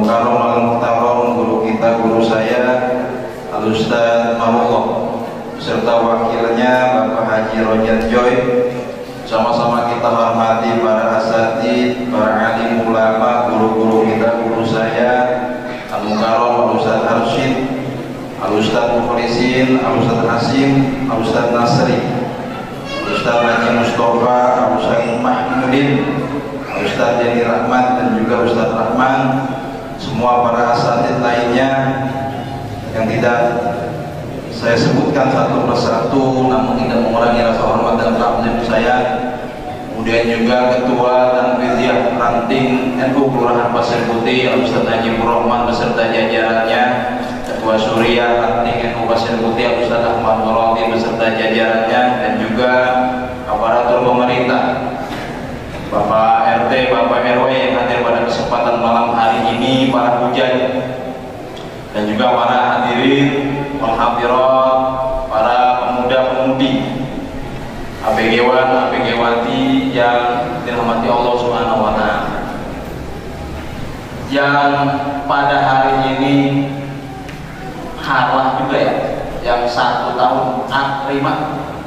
Al-Mukarram Al-Muhtaram, guru kita, guru saya Al-Ustaz Marullah, serta wakilnya Bapak Haji Rojat Joy. Sama-sama kita hormati para asatid, para alim ulama, guru-guru kita, guru saya Al-Mukarram Al-Ustaz Arsyid, Al-Ustaz Mukhlisin, Al-Ustaz Hasim, Al-Ustaz Nasri, Al-Ustaz Haji Mustafa, Al-Ustaz Mahmudin, Al-Ustaz Jadi Rahmat, dan juga Ustaz Rahman, semua para asatid lainnya yang tidak saya sebutkan satu persatu namun tidak mengurangi rasa hormat dan takzim saya. Kemudian juga Ketua Tanfidiyah Ranting N U Kelurahan Pasir Putih Al-Ustaz Najib Rahman beserta jajarannya, Ketua Suriah Ranting N U Pasir Putih Al-Ustaz Ahmad Nurati beserta jajarannya, dan juga aparatur pemerintah, Bapak R T, Bapak R W yang hadir pada kesempatan malam hari ini, para hujan, dan juga para hadirin, penghadirat, para pemuda-pemudi, A B G wan, A B G wati yang dirahmati Allah Subhanahu wa Ta'ala, yang pada hari ini harlah juga ya, yang satu tahun akrimah.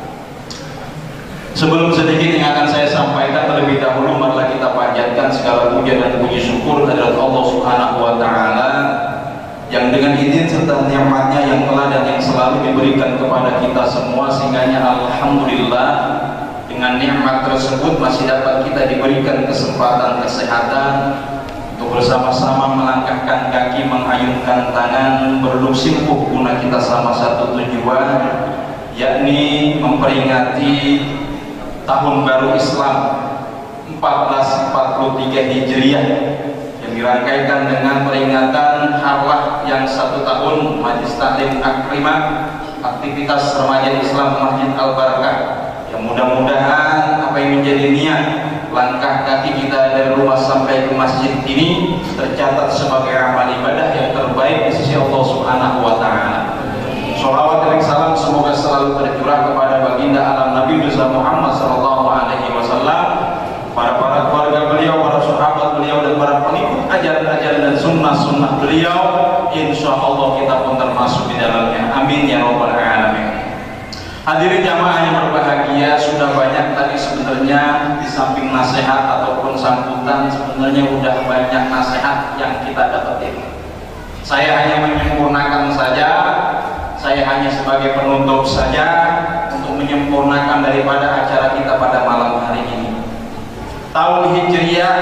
Sebelum sedikit yang akan saya sampaikan, terlebih dahulu marilah kita panjatkan segala puja dan puji syukur kehadirat Allah Subhanahu wa Ta'ala yang dengan izin serta nikmatnya yang telah dan yang selalu diberikan kepada kita semua, sehingga alhamdulillah dengan nikmat tersebut masih dapat kita diberikan kesempatan kesehatan untuk bersama-sama melangkahkan kaki, mengayunkan tangan, berlusimpuh guna kita sama satu tujuan, yakni memperingati Tahun Baru Islam empat belas empat puluh tiga Hijriah yang dirangkaikan dengan peringatan harlah yang satu tahun Majelis Taklim Akrimah, aktivitas remaja Islam Masjid Al-Barakah, yang mudah-mudahan apa yang menjadi niat langkah kaki kita dari rumah sampai ke masjid ini tercatat sebagai amal ibadah yang terbaik di sisi Allah Subhanahu wa Ta'ala. Sholawat dan salam semoga selalu tercurah kepada baginda alam Nabi besar Muhammad sallallahu alaihi wasallam, para para keluarga beliau, para sahabat beliau, dan para pengikut ajaran-ajaran dan sunnah-sunnah beliau. Insya Allah kita pun termasuk di dalamnya. Amin ya rabbal alamin. Hadirin jamaah yang berbahagia, sudah banyak tadi sebenarnya di samping nasihat ataupun sambutan, sebenarnya sudah banyak nasihat yang kita dapetin. Saya hanya menyempurnakan saja. Saya hanya sebagai penutup saja untuk menyempurnakan daripada acara kita pada malam hari ini. Tahun Hijriah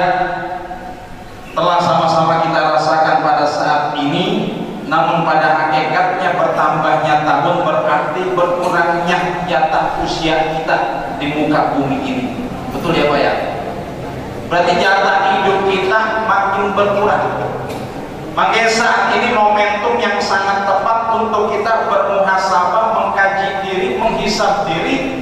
telah sama-sama kita rasakan pada saat ini, namun pada hakikatnya bertambahnya tahun berarti berkurangnya jatah usia kita di muka bumi ini. Betul ya Pak ya? Berarti jatah hidup kita makin berkurang. Makanya saat ini momentum yang sangat tepat untuk kita bermuhasabah, mengkaji diri, menghisab diri.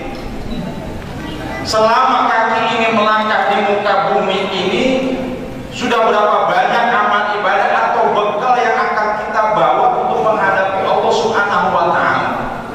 Selama kaki ini melangkah di muka bumi ini, sudah berapa banyak amal ibadah atau bekal yang akan kita bawa untuk menghadapi Allah Subhanahu wa Ta'ala.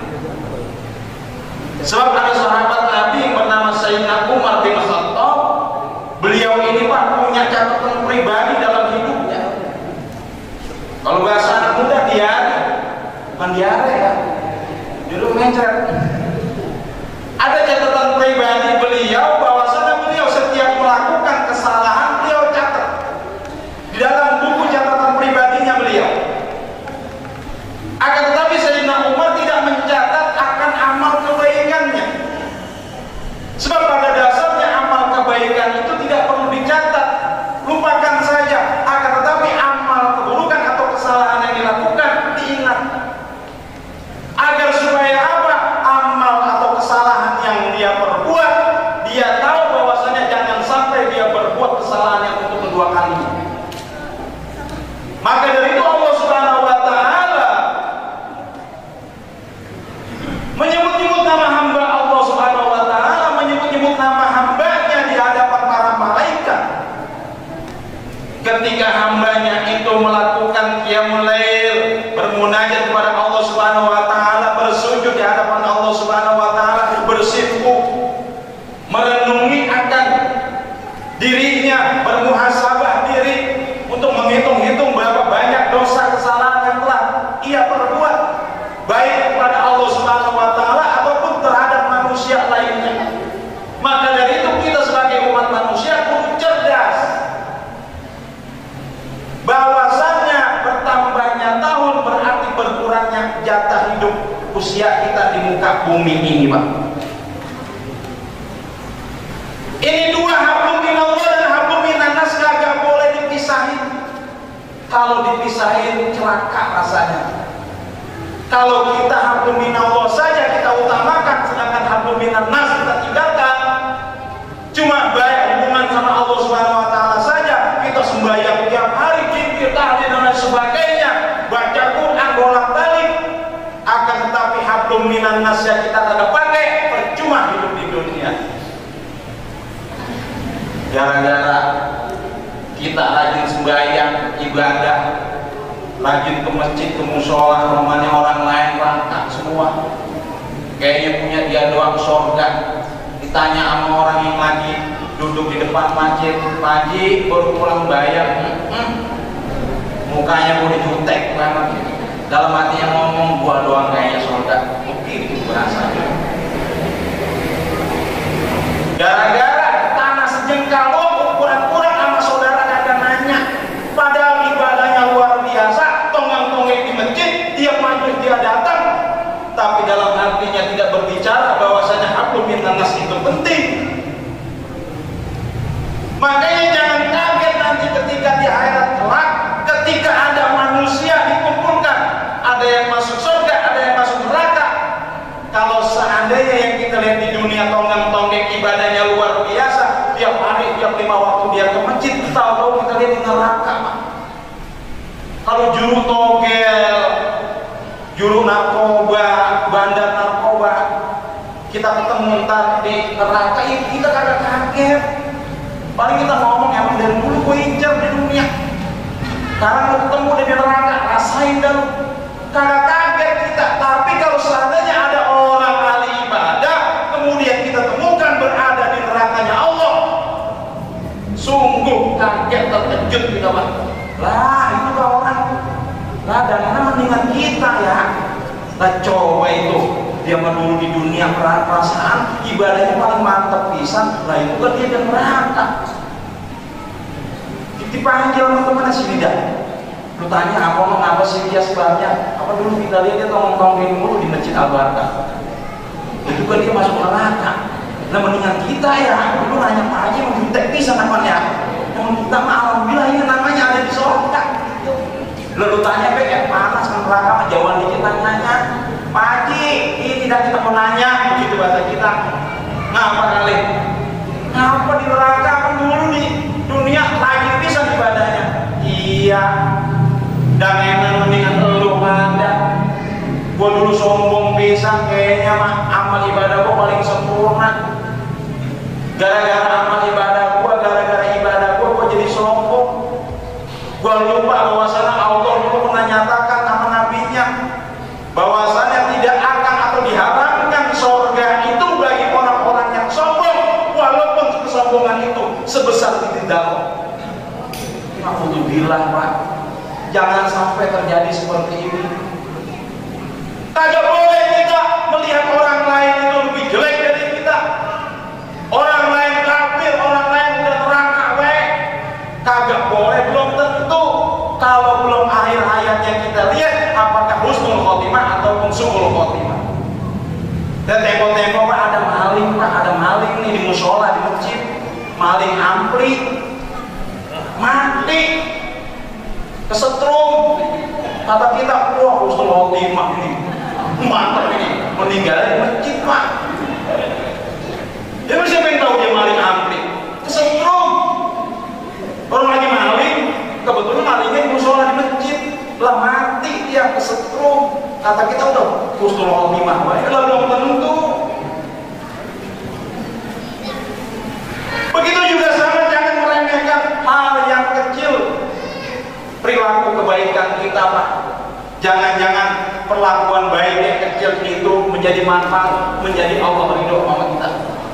Sebab ada sahabat Nabi yang bernama Sayyidina Umar bin Khattab. Beliau ini Pak punya catatan pribadi dalam hidupnya. Kalau bahasa anak muda diare, bukan diare ya, dulu mencret. Ada catatan pribadi beliau bahwasanya beliau setiap melakukan kesalahan beliau catat di dalam buku catatan pribadinya beliau. Akan tetapi Sayyidina Umar tidak mencatat akan amal kebaikannya. Sebab pada dasarnya amal kebaikan itu tidak perlu dicatat, lupakan saja. Akan tetapi amal keburukan atau kesalahan yang dilakukan diingat, agar supaya apa? Amal atau kesalahan yang dia perbuat, dia tahu bahwasanya jangan sampai dia berbuat kesalahan yang untuk kedua kalinya. Maka dari itu Allah Subhanahu wa Ta'ala menyebut-nyebut nama hamba Allah Subhanahu wa Ta'ala, menyebut-nyebut nama hambanya di hadapan para malaikat. Ketika hambanya itu melakukan qiyamul lail, bermunajat kepada Allah Subhanahu wa Ta'ala, bersujud di hadapan Allah Subhanahu wa Ta'ala, bersimpuh merenungi akan dirinya, bermuhasabah diri untuk menghitung-hitung berapa usia kita di muka bumi ini, Pak. Ini dua hablum minallah dan hablum minannas kagak boleh dipisahin. Kalau dipisahin celaka rasanya. Kalau kita hablum minallah saja kita utamakan, sedangkan hablum minannas kita tinggalkan. Cuma baik hubungan sama Allah Subhanahu wa taala saja, kita sembahyang tiap hari, zikir, tahlil dan lain sebagainya, baca Quran bolak-balik. Akan tetapi hablum minannas yang kita kagak pakai, percuma hidup di dunia. Gara-gara kita rajin sembahyang, ibadah, rajin ke masjid, ke musola, rumahnya orang lain berangkat semua, kayaknya punya dia doang surga. Ditanya sama orang yang lagi duduk di depan masjid, Pak Haji baru pulang bayar, hmm, mukanya udah jutek banget, dalam hatinya ngomong gua doang kayaknya surga. Mungkin itu berasanya gara-gara tanah sejengkal lo ukuran-ukuran sama saudara kagak nanya, padahal ibadahnya luar biasa, tonggang-tonggeng di masjid, dia maju dia datang, tapi dalam hatinya tidak berbicara bahwasanya hablum minannas itu penting. Makanya jangan kaget nanti ketika di akhirat kelak, ketika ada manusia dikumpulkan, ada yang masuk surga, ada yang masuk neraka. Kalau seandainya yang kita lihat di dunia tonggeng-tonggeng ibadahnya luar biasa, tiap hari, tiap lima waktu dia ke masjid, tahu-tahu kita lihat di neraka, Pak. Kalau juru togel, juru narkoba, bandar narkoba, kita ketemu ntar di neraka, ya kita kagak kaget. Paling kita ngomong emang dari dulu gue incar di dunia, sekarang mau ketemu di neraka, rasain dan kagak kaget kita. Tapi kalau seandainya ada orang ahli ibadah kemudian kita temukan berada di nerakanya Allah, sungguh kaget terkejut kita, Pak. Lah itu lah orang, lah dan mana mendingan kita ya. Lah coba itu dia mah dulu di dunia perasaan ibadahnya paling mantap pisan, lah itu kan dia di neraka. Dipanggil sama temannya sini dah, lu tanya apa mengapa sih dia sebabnya? Apa dulu kita lihat dia tongong-tongong mulu di Masjid Al-Barkah, itu kan dia masuk neraka. Nah mendingan kita ya, lu nanya Pak Haji menjutek pisan namanya, yang kita mah alhamdulillah ini namanya ada di surga. Lalu tanya be, eh panas kan neraka mah, jawaban dikit nanya, Pak Haji ini dah kita mau nanya, begitu bahasa kita. Ngapa kali? Ngapa di neraka kan dulu nih dunia lagi bisa ibadahnya? Iya, dan enak mendingan lu pada. Gua dulu sombong pisan kayaknya mah amal ibadah gua paling sempurna. Gara-gara amal ibadah gua, gara-gara ibadah gua, gua jadi sombong. Gua lupa bahwasanya Allah dulu pernah nyatakan sama nabinya bahwasanya tidak akan atau diharamkan surga itu bagi orang-orang yang sombong, walaupun kesombongan itu sebesar titik darah. Alhamdulillah, Pak. Jangan sampai terjadi seperti ini. Kagak boleh kita melihat orang lain itu lebih jelek dari kita. Orang lain kafir, orang lain udah neraka baik. Kagak boleh, belum tentu. Kalau belum akhir hayatnya kita lihat apakah husnul khotimah ataupun su'ul khotimah. Dan tembok-tembok Pak ada maling, Pak ada maling nih di musola, di masjid. Maling ampli, mati, kesetrum. Kata kita, wah husnul khotimah ini, mantap ini, meninggal di masjid, Pak. Dia siapa yang tahu dia maling ampli, kesetrum. Orang lagi maling, kebetulan malingnya di musola di masjid, lah mati dia kesetrum. Kata kita udah husnul khotimah, Pak. Lah belum tentu. Begitu juga sama, jangan meremehkan hal yang kecil. Perilaku kebaikan kita, Pak. Jangan-jangan perlakuan baik yang kecil itu menjadi manfaat, menjadi Allah ridho sama kita.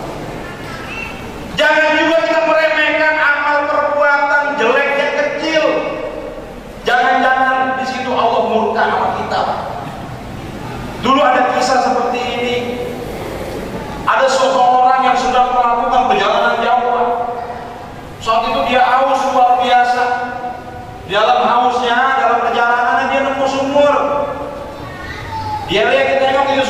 Jangan juga kita meremehkan amal perbuatan jelek yang kecil. Jangan-jangan di situ Allah murka sama kita, Pak. Dulu ada kisah seperti ini. Ada seseorang yang sedang melakukan perjalanan jauh. Saat itu dia haus luar biasa. Di dalam hausnya, dalam perjalanannya dia nemu sumur. Dia lihat, kita tengok itu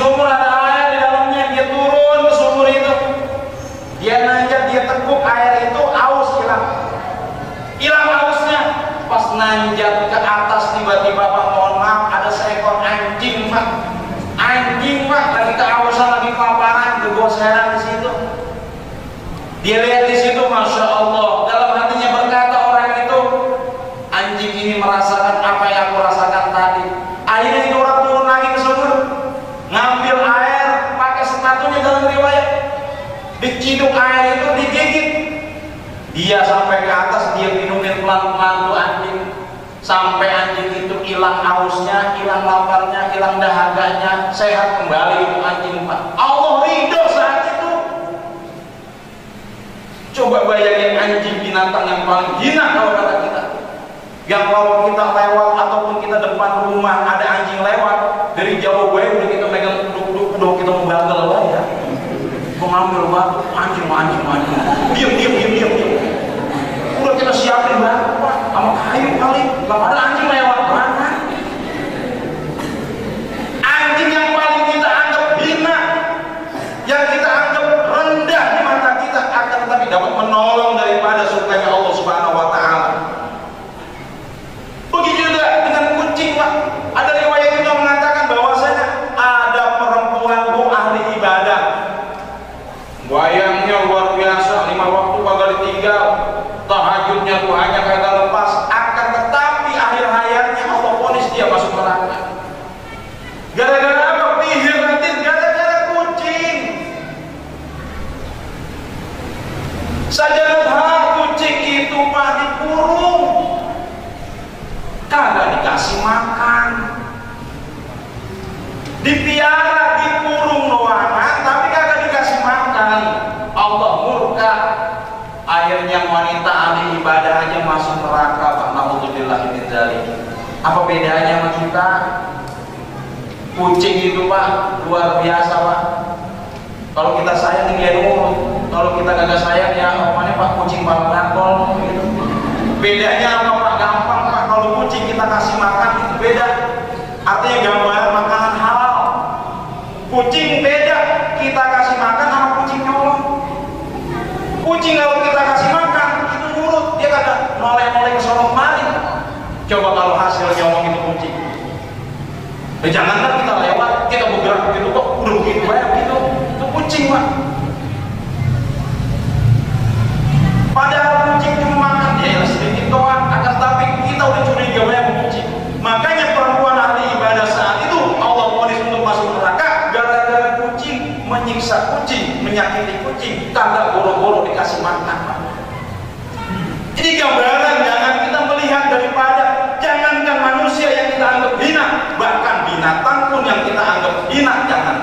Dia lihat di situ, masya Allah, dalam hatinya berkata orang itu, anjing ini merasakan apa yang aku rasakan tadi. Akhirnya itu orang turun lagi ke sumur, ngambil air, pakai sepatunya dalam riwayat, diciduk air itu, digigit. Dia sampai ke atas, dia minumin pelan-pelan tuh anjing, sampai anjing itu hilang hausnya, hilang laparnya, hilang dahaganya, sehat kembali itu anjing. Allah ridho saat itu. Coba bayangin anjing, binatang yang paling hina kalau kata kita, yang kalau kita lewat ataupun kita depan rumah ada anjing lewat, dari jauh gue udah kita megang duduk duduk kita mau gagal lah ya, mau ngambil batu, anjing anjing anjing, diam diam diam diam diam, udah kita siapin batu sama kayu kali, nggak ada anjing lewat mana? Anjing yang paling kita anggap hina, yang kita anggap rendah di mata kita, akan tetapi dapat menolong daripada surganya Allah Subhanahu wa Ta'ala. Begitu juga dengan kucing, Pak. Ada riwayat juga mengatakan bahwasanya ada perempuan bu ahli ibadah, bayangnya luar biasa, lima waktu kagak ditinggal, tahajudnya tuh hanya kagak lepas, akan tetapi akhir hayatnya Allah vonis dia masuk neraka. Gara-gara apa? Pihiratin, gara-gara kucing. Sajadah kucing itu Pak dikurung, kagak dikasih makan, dipiara, dikurung ruangan, tapi kagak dikasih makan. Allah murka. Akhirnya wanita ahli ibadah aja masuk neraka, Pak. Naudzubillah min dzalik. Apa bedanya sama kita? Kucing itu Pak luar biasa, Pak. Kalau kita sayang dia nurut, kalau kita kagak sayang ya omanya Pak kucing malah ngakol gitu. Bedanya apa Pak? Gampang Pak, kalau kucing kita kasih makan itu beda. Artinya gambaran makanan halal. Kucing beda, kita kasih makan sama kucing nyolong. Kucing kalau kita kasih makan itu nurut, dia kagak noleh-noleh ke sono kemari. Coba kalau hasil nyolong itu kucing. Eh, jangankan kita lewat, kita bergerak begitu kok udah begitu banyak gitu. Itu kucing Pak. Padahal kucing cuma makan dia sedikit doang, akan tapi kita udah curiga banyak kucing. Makanya perempuan ahli ibadah saat itu Allah vonis untuk masuk neraka gara-gara kucing, menyiksa kucing, menyakiti kucing, kagak boro-boro dikasih makan Pak. Ini gambaran, jangan kita melihat daripada, jangankan manusia yang kita anggap hina, bahkan binatang pun yang kita anggap hina, jangan.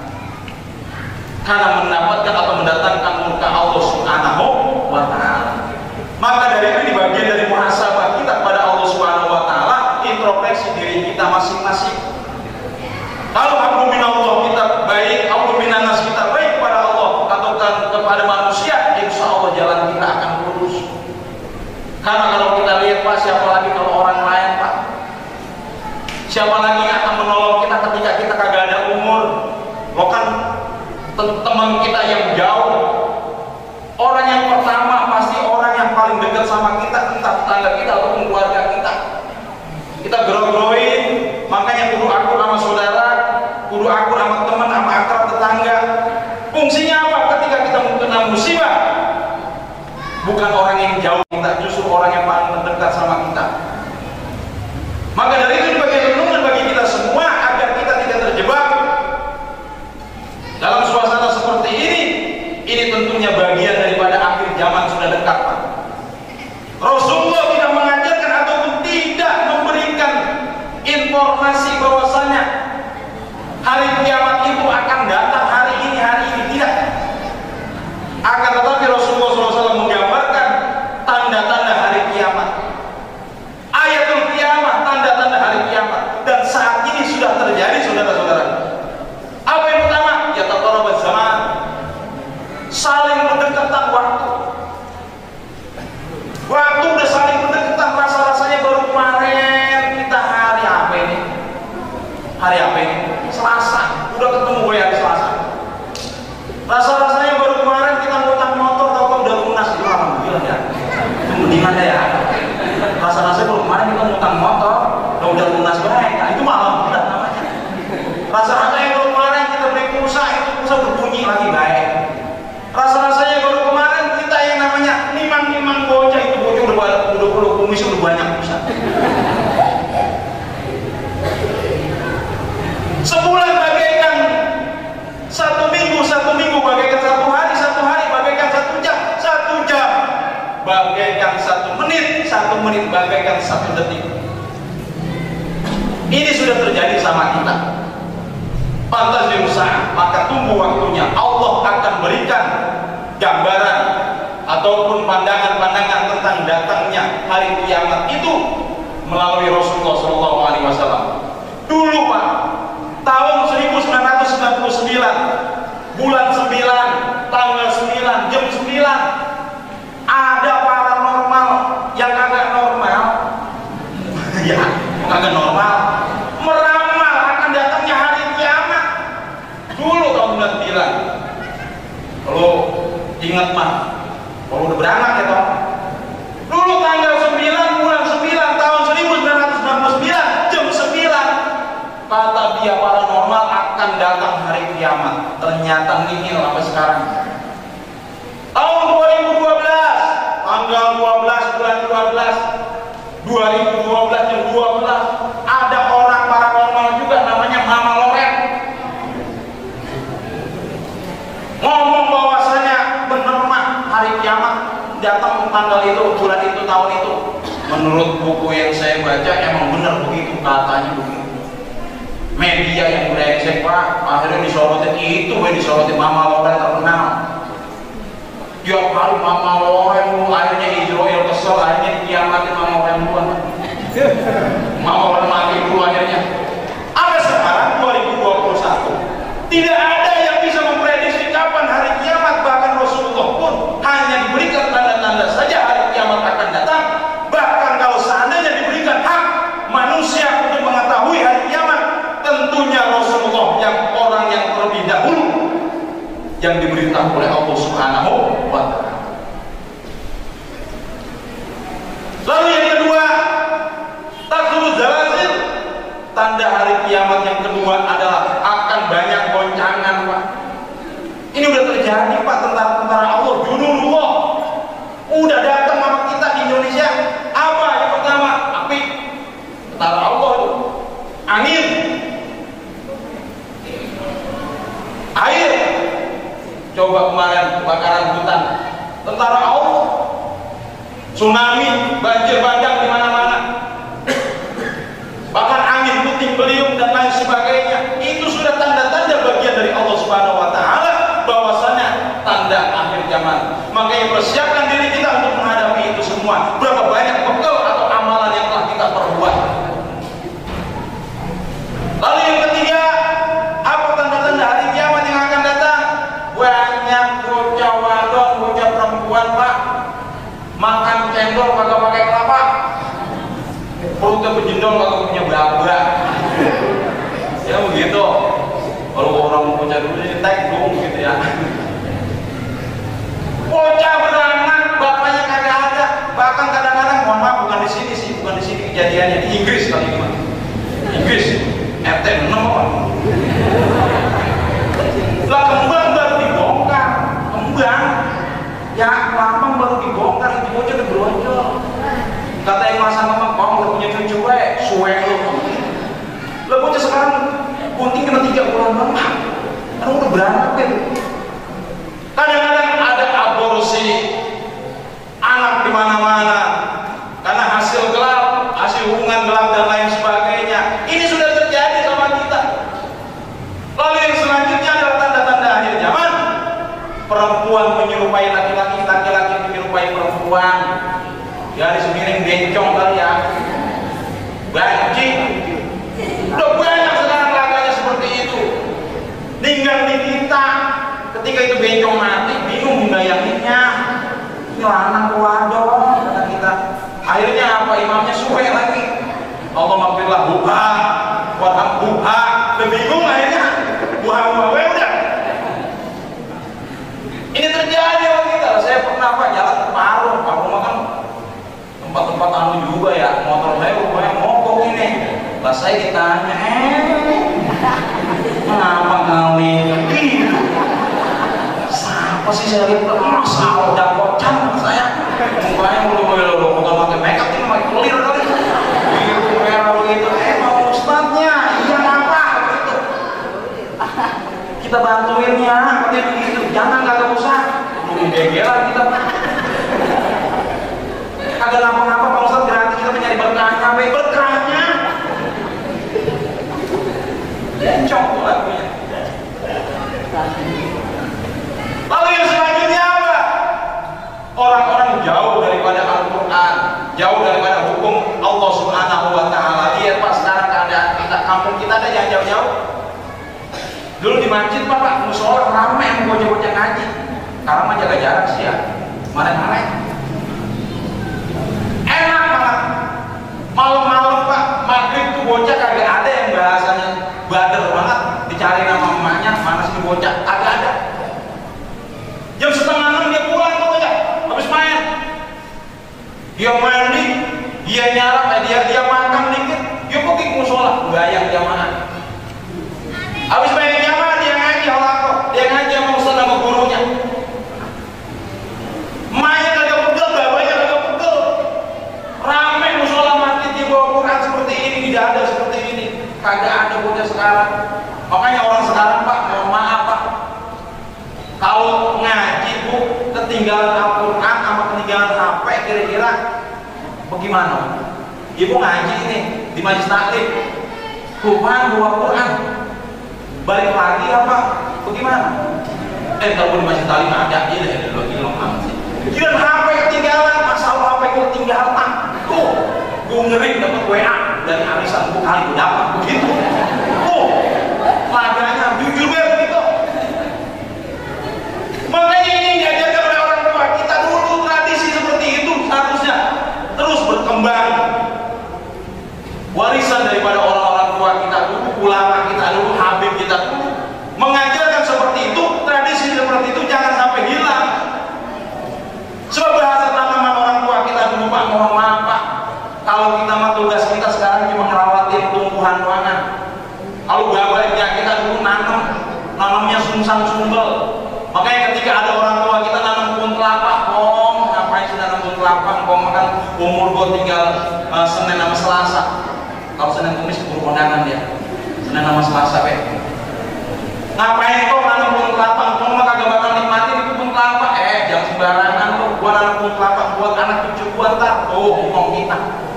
Karena mendapatkan atau mendatangkan murka Allah Subhanahu wa Ta'ala. Maka dari itu di bagian dari muhasabah kita kepada Allah Subhanahu wa Ta'ala, introspeksi diri kita masing-masing. Kalau aku minallah kita baik, aku minanas kita baik kepada Allah atau kepada manusia, insya Allah jalan kita akan lurus. Karena kalau kita lihat Pak, siapa lagi kalau orang lain Pak? Siapa lagi yang akan menolong kita ketika kita kagak ada umur? Lo kan teman kita yang jauh. Orang yang pertama pasti orang yang paling dekat sama kita, entah tetangga kita ataupun keluarga kita. Kita grow-growin, makanya kudu akur sama saudara, kudu akur sama teman, sama akrab tetangga. Fungsinya apa? Ketika kita kena musibah, bukan orang yang jauh kita, justru orang yang paling mendekat sama kita. Maka dari itu sebagai renungan bagi kita semua agar kita tidak terjebak dalam suasana seperti ini. Ini tentunya bagian daripada akhir zaman sudah dekat Pak. Rasulullah tidak mengajarkan ataupun tidak memberikan informasi bahwasanya hari kiamat itu akan datang hari ini, hari ini, tidak. Akan tetapi Rasulullah shallallahu alaihi wasallam menggambarkan tanda-tanda hari kiamat, ayatul kiamat, tanda-tanda hari kiamat, dan saat ini sudah terjadi saudara-saudara. Apa yang pertama? Ya taqarrabaz zaman, saling berdekatan waktu. Waktu udah saling berdekatan, rasa-rasanya baru kemarin kita hari apa ini? Hari apa ini? Selasa, udah ketemu gue hari Selasa. Rasa-rasanya baru kemarin kita ngutang motor, tau-tau udah lunas. Itu alhamdulillah ya. Itu mendingan ya. Rasa-rasanya baru kemarin kita ngutang motor, udah lunas baik. Nah, itu malam tidak namanya. Rasa-rasanya baru kemarin kita beli pulsa, itu pulsa berbunyi lagi baik. Rasa-rasanya baru kemarin menit, satu menit bagaikan satu detik. Ini sudah terjadi sama kita. Fantazir sa'ah, maka tunggu waktunya. Allah akan berikan gambaran ataupun pandangan-pandangan tentang datangnya hari kiamat itu melalui Rasulullah shallallahu alaihi wasallam. Dulu Pak, tahun seribu sembilan ratus sembilan puluh sembilan, bulan sembilan, tanggal sembilan, jam sembilan, ada paranormal yang agak normal, ya, agak normal, meramal akan datangnya hari kiamat. Dulu tahun sembilan puluh sembilan, kalau ingat mah, kalau udah beranak ya toh. Dulu tanggal sembilan, bulan sembilan, tahun seribu sembilan ratus sembilan puluh sembilan, jam sembilan, kata dia paranormal akan datang hari kiamat. Ternyata nihil sampai sekarang. Tahun dua ribu dua belas, tanggal dua belas bulan dua belas, dua ribu dua belas jam dua belas, ada orang paranormal juga namanya Mama Loren. Ngomong bahwasanya bener mah hari kiamat datang tanggal itu, bulan itu, tahun itu. Menurut buku yang saya baca emang bener begitu, katanya begitu. Media yang brengsek Pak, akhirnya disorotin itu, gue disorotin Mama Loren terkenal. Tiap hari Mama Loren dulu, akhirnya Israel kesel, akhirnya dikiamatin Mama Loren duluan. Mama Loren mati dulu akhirnya. Ada sekarang dua ribu dua puluh satu, tidak ada yang bisa memprediksi kapan hari kiamat. Bahkan Rasulullah pun hanya diberikan tanda-tanda saja hari kiamat akan datang. Bahkan kalau seandainya diberikan hak manusia untuk mengetahui hari kiamat, tentunya Rasulullah yang orang yang terlebih dahulu yang diberitahu oleh Allah Subhanahu wa Ta'ala. Lalu yang kedua, takhuruz zalazil. Tanda hari kiamat yang kedua adalah akan banyak goncangan Pak. Ini udah terjadi Pak, tentara-tentara Allah, junulullah udah datang sama kita di Indonesia. Apa yang pertama? Api. Tentara Allah itu. Angin. Air. Coba kemarin kebakaran hutan, tentara Allah. Tsunami, banjir bandang di mana-mana. Bahkan angin puting beliung dan lain sebagainya. Itu sudah tanda-tanda bagian dari Allah Subhanahu wa Ta'ala bahwasanya tanda akhir zaman. Makanya persiapkan diri kita untuk menghadapi itu semua. Berapa banyak bekal atau amalan yang telah kita perbuat. Lalu yang ketiga, apa tanda-tanda hari kiamat yang akan datang? Banyak bocah wadon, bocah perempuan Pak, makan cendol kagak pakai kelapa, perutnya berjendol kagak punya belabrak. Ya begitu. Kalau orang mau bocah dulu ini tek dong gitu ya. Bocah beranak, bapaknya kagak ada. Bahkan kadang-kadang, mohon maaf, bukan di sini sih, bukan di sini kejadiannya, di Inggris kali ini Pak. Inggris, R T enam Pak. Lah kembang baru dibongkar, kembang, ya lambang baru dibongkar, itu bocah udah beronjol. Kata yang masa ngomong, kau udah punya cucu we, suwe lu. Lah bocah sekarang bunting kena tiga bulan doang, kan udah beranak kan. Kadang-kadang ada aborsi anak di mana-mana karena hasil gelap, hasil hubungan gelap dan lain sebagainya. Ini sudah terjadi sama kita. Lalu yang selanjutnya adalah tanda-tanda akhir zaman. Perempuan menyerupai laki-laki, laki-laki menyerupai perempuan. Garis miring bencong kali ya. Banjing. Udah banyak sekarang laganya seperti itu. Tinggal di kita. Ketika itu bencong mati, bingung membayanginnya. Ini lanang wadon kata kita. Akhirnya apa? Imamnya suwe lagi. Allah maghfirlah buha, warham buha. Udah bingung akhirnya. Buha-buha udah. Ini terjadi sama kita. Saya pernah Pak jalan ke Parung. Parung makan tempat-tempat anu juga ya. Motor saya rupanya mogok ini. Lah saya ditanya, eh, kenapa kali gitu? Siapa sih saya lihat? Masa udah kocan saya. Mukanya mulu-mulu loh, bukan pakai makeup ini pakai clear kali. Biru merah begitu. Eh, mau ustadznya? Iya apa? Begitu. Kita bantuin ya, katanya begitu. Jangan kagak usah. Belum gegeran kita. kagak ngapa-ngapa Pak Ustaz, gratis kita mencari berkahnya, baik berkahnya. Encok lagunya. Lalu yang selanjutnya apa? Orang-orang jauh daripada Al-Quran, jauh daripada hukum Allah Subhanahu wa Ta'ala. Lihat Pak, sekarang keadaan kita, kampung kita ada yang jauh-jauh. Dulu di masjid Pak, Pak, musola ramai yang bocah-bocah ngaji. Sekarang mah jaga jarak sih ya, kemarin-kemarin. Enak banget. Malam-malam Pak, maghrib tuh bocah kagak ada yang bahasanya bader banget. Dicari nama emaknya, mana sih bocah? Kagak ada. Jam setengah enam dia pulang tuh aja, habis main. Dia mandi, dia nyarap, eh, dia dia makan dikit, dia pergi ke musola, bayang jamaah. Habis bayang jamaah dia ngaji halaqah, dia ngaji sama ustaz sama gurunya. Emaknya kagak pegel, bapaknya kagak pegel. Rame musola masjid dia bawa Quran seperti ini, tidak ada seperti ini. Kagak ada bocah sekarang. Makanya orang sekarang Pak, mohon maaf Pak, kalau ngaji Bu, ketinggalan Al-Quran sama ketinggalan H P kira-kira bagaimana? Ibu ngaji ini di majelis taklim, Quran bawa Quran, balik lagi apa? Bagaimana? Eh kalau di majelis taklim ada aja deh, lo hilang amat sih. Jangan H P ketinggalan, masalah H P ketinggalan, tuh, gue ngeri dapat W A dari arisan gue kali gue dapat begitu. Tuh, laganya jujur banget gitu. Makanya ini diajarkan oleh orang tua kita dulu, tradisi seperti itu seharusnya terus berkembang. Warisan daripada orang-orang tua kita dulu, ulama kita dulu, habib kita dulu mengajarkan seperti itu, tradisi seperti itu jangan sampai hilang. Sebab bahasa tanaman orang tua kita dulu Pak, mohon maaf Pak, kalau kita mah tugas kita sekarang cuma ngerawatin tumbuhan ruangan. Kalau baliknya kita dulu nanam, nanamnya sungsang sumbel. Makanya ketika ada orang tua kita nanam pohon kelapa, Kong, ngapain sih nanam pohon kelapa? Kong makan umur gue tinggal uh, Senin sama Selasa. Kalau Senin Kamis keburu kondangan dia. Senin sama Selasa, be. Ngapain kok nanam pohon kelapa? Kong mah kagak bakal nikmatin itu pohon kelapa. Eh, jangan sembarangan lo. Gua nanam pohon kelapa buat anak cucu gua ntar. Oh, Kong kita.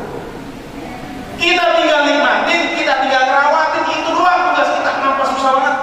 Kita tinggal nikmatin, kita tinggal ngerawatin, itu doang tugas kita. Kenapa susah banget?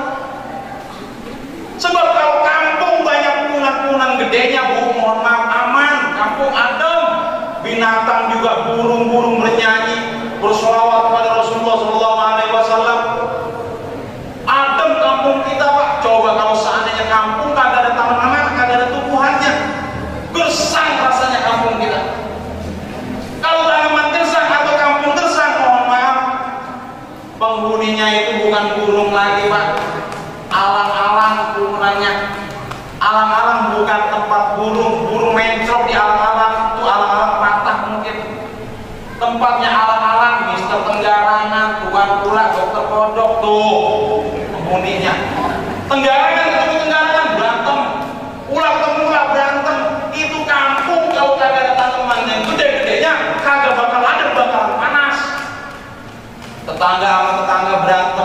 Sebab kalau kampung banyak punan-punan gedenya Bu, mohon maaf aman, kampung adem, binatang juga burung-burung bernyanyi, bersolawat kepada Rasulullah Shallallahu Alaihi Wasallam. Adem kampung kita Pak. Coba kalau seandainya kampung kagak ada tanaman, kagak ada tumbuhannya, gersang rasanya kampung kita. Kalau tanaman gersang atau kampung gersang, mohon maaf, penghuninya itu bukan burung lagi Pak. Alang-alang turunannya, alang-alang bukan tempat burung, burung mencrok di alang-alang, itu alang-alang patah mungkin. Tempatnya alang-alang, Mister Tenggarangan, Tuan Pula, Dokter Kodok tuh penghuninya. Tenggarangan ketemu Tenggarangan berantem, ulah ketemu ulah berantem, itu kampung kalau kagak ada tanaman yang gede-gedenya, kagak bakal ada, bakal panas. Tetangga sama tetangga berantem.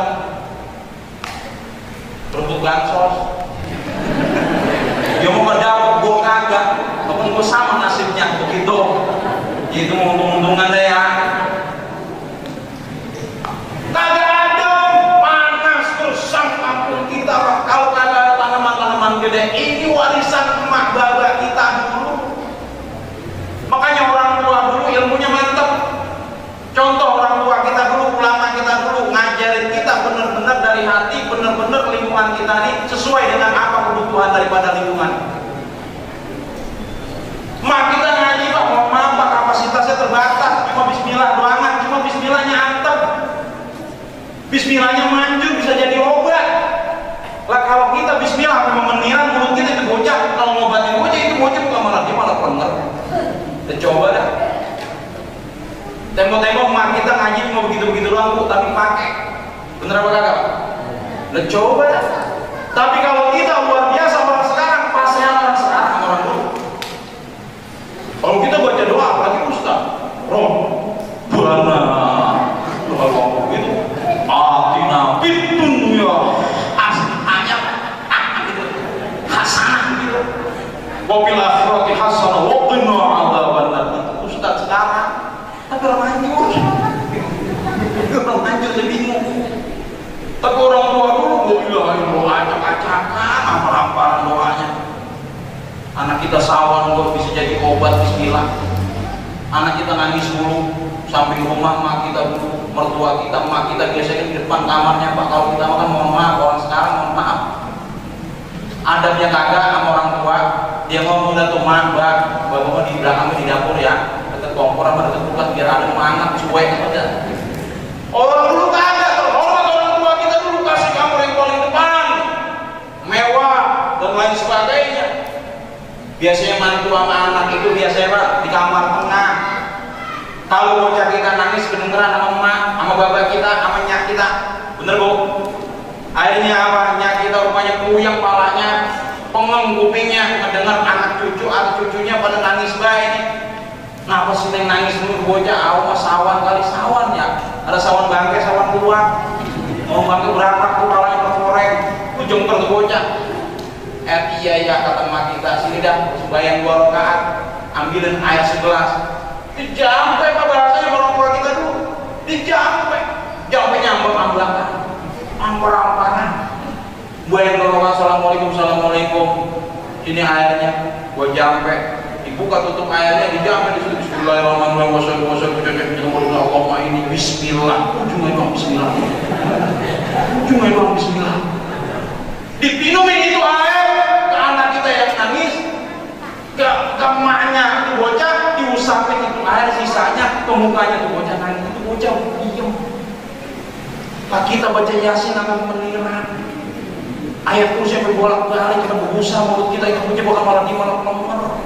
Berebut bansos. Dia mau berdapat, gue kagak. Walaupun gue sama nasibnya begitu. Itu untung-untungan deh ya. Kagak ada, panas gersang kampung kita Pak. Kalau kagak ada tanaman-tanaman gede, ini warisan emak bapak kita dulu. Makanya orang tua dulu ilmunya mantap. Contoh orang tua kita dulu, ulama kita dulu ngajarin kita benar-benar dari hati, benar-benar lingkungan kita ini sesuai dengan apa kebutuhan daripada lingkungan. Mak kita ngaji Pak, mohon maaf Pak, kapasitasnya terbatas, cuma bismillah doangan, cuma bismillahnya antep, bismillahnya manjur bisa jadi obat. Lah kalau kita bismillah memang meniran mulut kita itu bocah, kalau ngobatin bocah itu bocah bukan malah dia malah penger. Dan coba dah. Tembok-tembok mak kita ngaji cuma begitu-begitu doang Bu, tapi pakai. Bener apa kagak? Lah coba dah. Tapi kalau kita luar biasa orang sekarang, pasnya orang sekarang orang dulu. Kalau kita baca doa, apalagi Ustaz, Roh, Bana, kalau gitu, Atina fid dunya hasanah, gitu, hasanah gitu. Wa fil akhirati hasanah wa qina adzabannar. Ustaz Tapi orang manjur, orang manjur dia bingung. Tapi orang tua dulu gue bilang doa acak-acakan, ampar-amparan doanya. Anak kita sawan buat bisa jadi obat bismillah. Anak kita nangis dulu samping rumah mak kita dulu, mertua kita, mak kita biasanya di depan kamarnya pak. Kalau kita makan mohon maaf, orang sekarang mohon maaf. Adabnya kagak sama orang tua, dia ngomong tuh mak, bang, bapak di belakang di dapur ya, dekat kompor sama dekat kulkas biar ada mangap cuek aja. Orang dulu kagak, terhormat orang tua kita dulu kasih kamar yang paling depan, mewah dan lain sebagainya. Biasanya mantu sama anak itu biasanya pak di kamar tengah. Kalau bocah kita nangis kedengeran sama emak, sama bapak kita, sama nyak kita, bener bu? Akhirnya apa? Nyak kita rupanya puyeng palanya, pengeng kupingnya, mendengar anak cucu atau cucunya pada nangis baik. Kenapa sih yang nangis dulu bocah? Awas sawan kali sawan ya. Ada sawan bangke, sawan keluar. Mau bangke berapa tuh palanya terkoreng, ujung tuh bocah. Eh iya ya kata emak kita, sini dah sembahyang dua rakaat, ambilin air segelas. Dijampe pak bahasanya orang tua kita dulu, dijampe, jampe nyampe belakang, ampar-amparan. Gue yang dorong assalamualaikum, assalamualaikum. Ini airnya, gue jampe, dibuka tutup airnya, dijampe disitu bismillahirrahmanirrahim, wassalamualaikum, Allahumma ini bismillah, ujungnya doang bismillah, ujungnya doang bismillah. Dipinumin itu air ke anak kita yang nangis, ke ke emaknya itu bocah, diusapin itu air sisanya ke mukanya tuh bocah nangis, itu bocah diem. Pak kita baca yasin akan meniran, ayat kursi sampai bolak-balik kita berusaha mulut kita itu punya bakal malah dimana mana.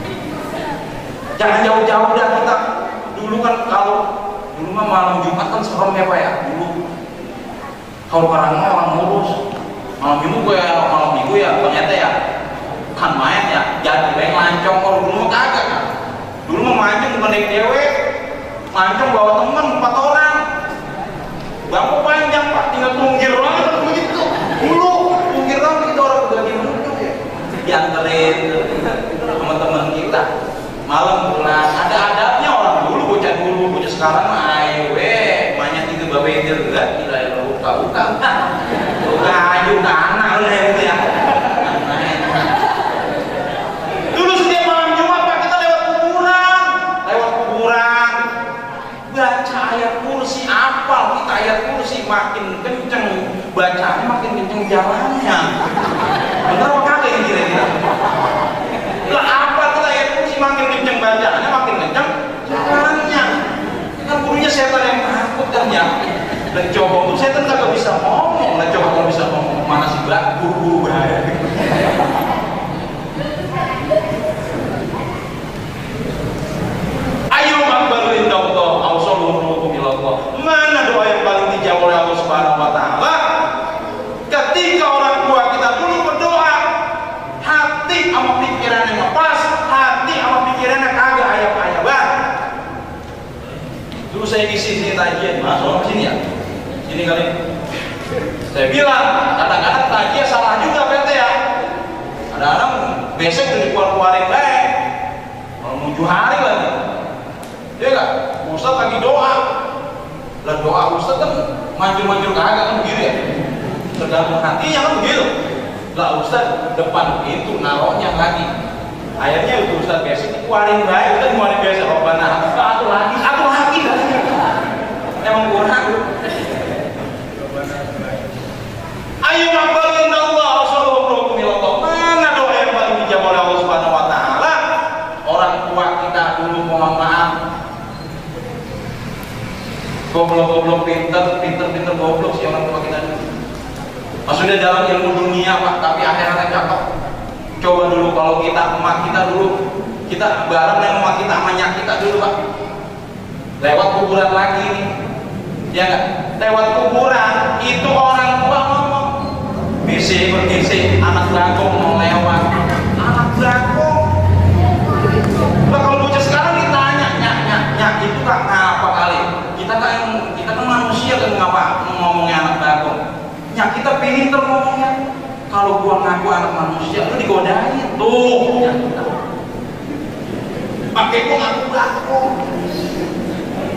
Jangan jauh-jauh dah kita. Dulu kan kalau dulu mah malam Jumat kan serem ya pak ya dulu. Kalau barangnya orang ngurus. Malam minggu gue ya, malam minggu ya, ternyata ya kan main ya, jadi main lancong. Kalau dulu mah kagak kan, dulu mah mancung bukan naik dewek, mancung bawa temen empat orang, bangku panjang pak, tinggal tunggir aja begitu. Dulu tunggir kan begitu orang udah gimana ya, dianterin sama temen kita, malam pulang. Ada adabnya orang dulu, bocah dulu, bocah sekarang mah ayo weh, banyak itu babedir enggak, gila ya buka-buka. Kayu tanah gitu ya. Dulu setiap malam Jumat pak kita lewat kuburan, lewat kuburan, baca ayat kursi, apal kita ayat kursi, makin kenceng bacanya makin kenceng jalannya. Bener apa kagak ini kira-kira? Lah apa kita ayat kursi makin kenceng bacanya, makin kenceng jalannya. Kan gurunya setan yang takut kan ya. Dan coba tuh setan kagak bisa ngomong, dan coba kalau bisa ngomong mana sih mbak, buru-buru bahaya. Ayo makbalu indallah, ausallallahu ilallah. Mana doa yang paling dijawab oleh Allah Subhanahu Wa Taala? Ketika orang tua kita dulu berdoa, hati sama pikirannya ngepas, hati sama pikirannya kagak ayam-ayaban. Dulu saya di sini tajian, mas, orang sini ya. Ini kali saya bilang kadang-kadang tajia salah juga P T ya. Kadang-kadang besok udah dikeluar-keluarin baik, kalau menuju hari lagi, ya kan? Ustadz lagi doa, lah doa Ustadz kan manjur-manjur kagak kan begitu ya. Tergantung hatinya kan begitu. Lah Ustadz depan itu narohnya lagi. Akhirnya itu Ustadz besok dikeluarin baik, kita dikeluarin besok. Oh benar, satu lagi, satu lagi kan? Emang kurang. Ayo makbalin Allah, Rasulullah ilallah. Mana doa yang paling dijawab oleh Allah Subhanahu Wa Taala? Orang tua kita dulu mohon maaf, goblok-goblok pinter, pinter-pinter goblok sih orang tua kita dulu. Maksudnya dalam ilmu dunia pak, tapi akhiratnya cakep. Coba dulu kalau kita emak kita dulu, kita bareng dengan emak kita, emaknya kita dulu pak. Lewat kuburan lagi nih, ya nggak? Lewat kuburan itu orang tua ngomong. Bisi bergisi, anak beragong mau lewat, anak beragong. Nah, kalau bocah sekarang ditanya, nyak nyak nyak itu kan ngapa kali? Kita kan kita kan manusia kan ngapa ngomongnya anak beragong? Nyak kita pinter ngomongnya. Kalau gua ngaku anak manusia, lu digodain tuh. Pakai gua ngaku beragong.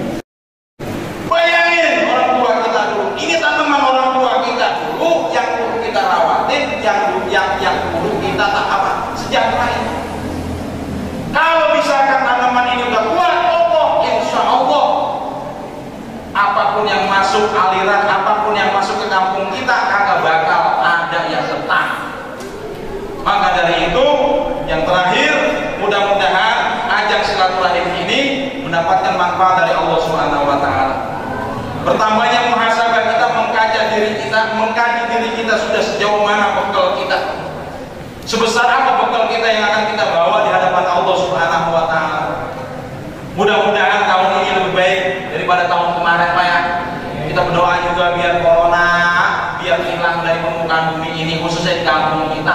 Bertambahnya muhasabah kita, mengkaji diri kita, mengkaji diri kita sudah sejauh mana bekal kita, sebesar apa bekal kita yang akan kita bawa di hadapan Allah Subhanahu wa Ta'ala. Mudah-mudahan tahun ini lebih baik daripada tahun kemarin, Pak ya. Kita berdoa juga biar corona biar hilang dari permukaan bumi ini, khususnya di kampung kita.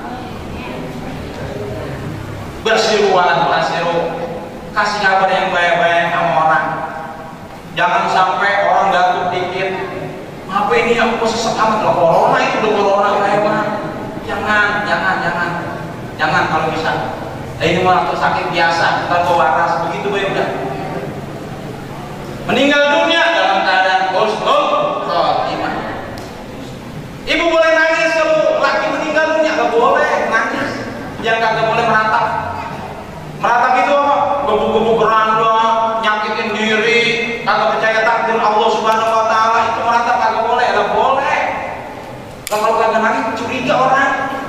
Bersiru wala tuhasiru, kasih kabar yang baik-baik sama orang. Jangan sampai orang gatuk dikit, apa ini aku kok sesek amat loh, corona itu udah corona kayak mana? Jangan, jangan, jangan, jangan kalau bisa. Eh, ini malah sakit biasa, ntar kau waras begitu ya udah. Meninggal dunia dalam keadaan husnul khotimah. Ibu boleh nangis kalau laki meninggal dunia, nggak boleh nangis. Yang kagak boleh meratap. Meratap itu apa? Gebuk-gebuk keranda, nyakitin diri, kagak percaya takdir Allah Subhanahu wa Ta'ala, itu meratap kagak boleh, nggak boleh. Kalau kagak nangis curiga orang.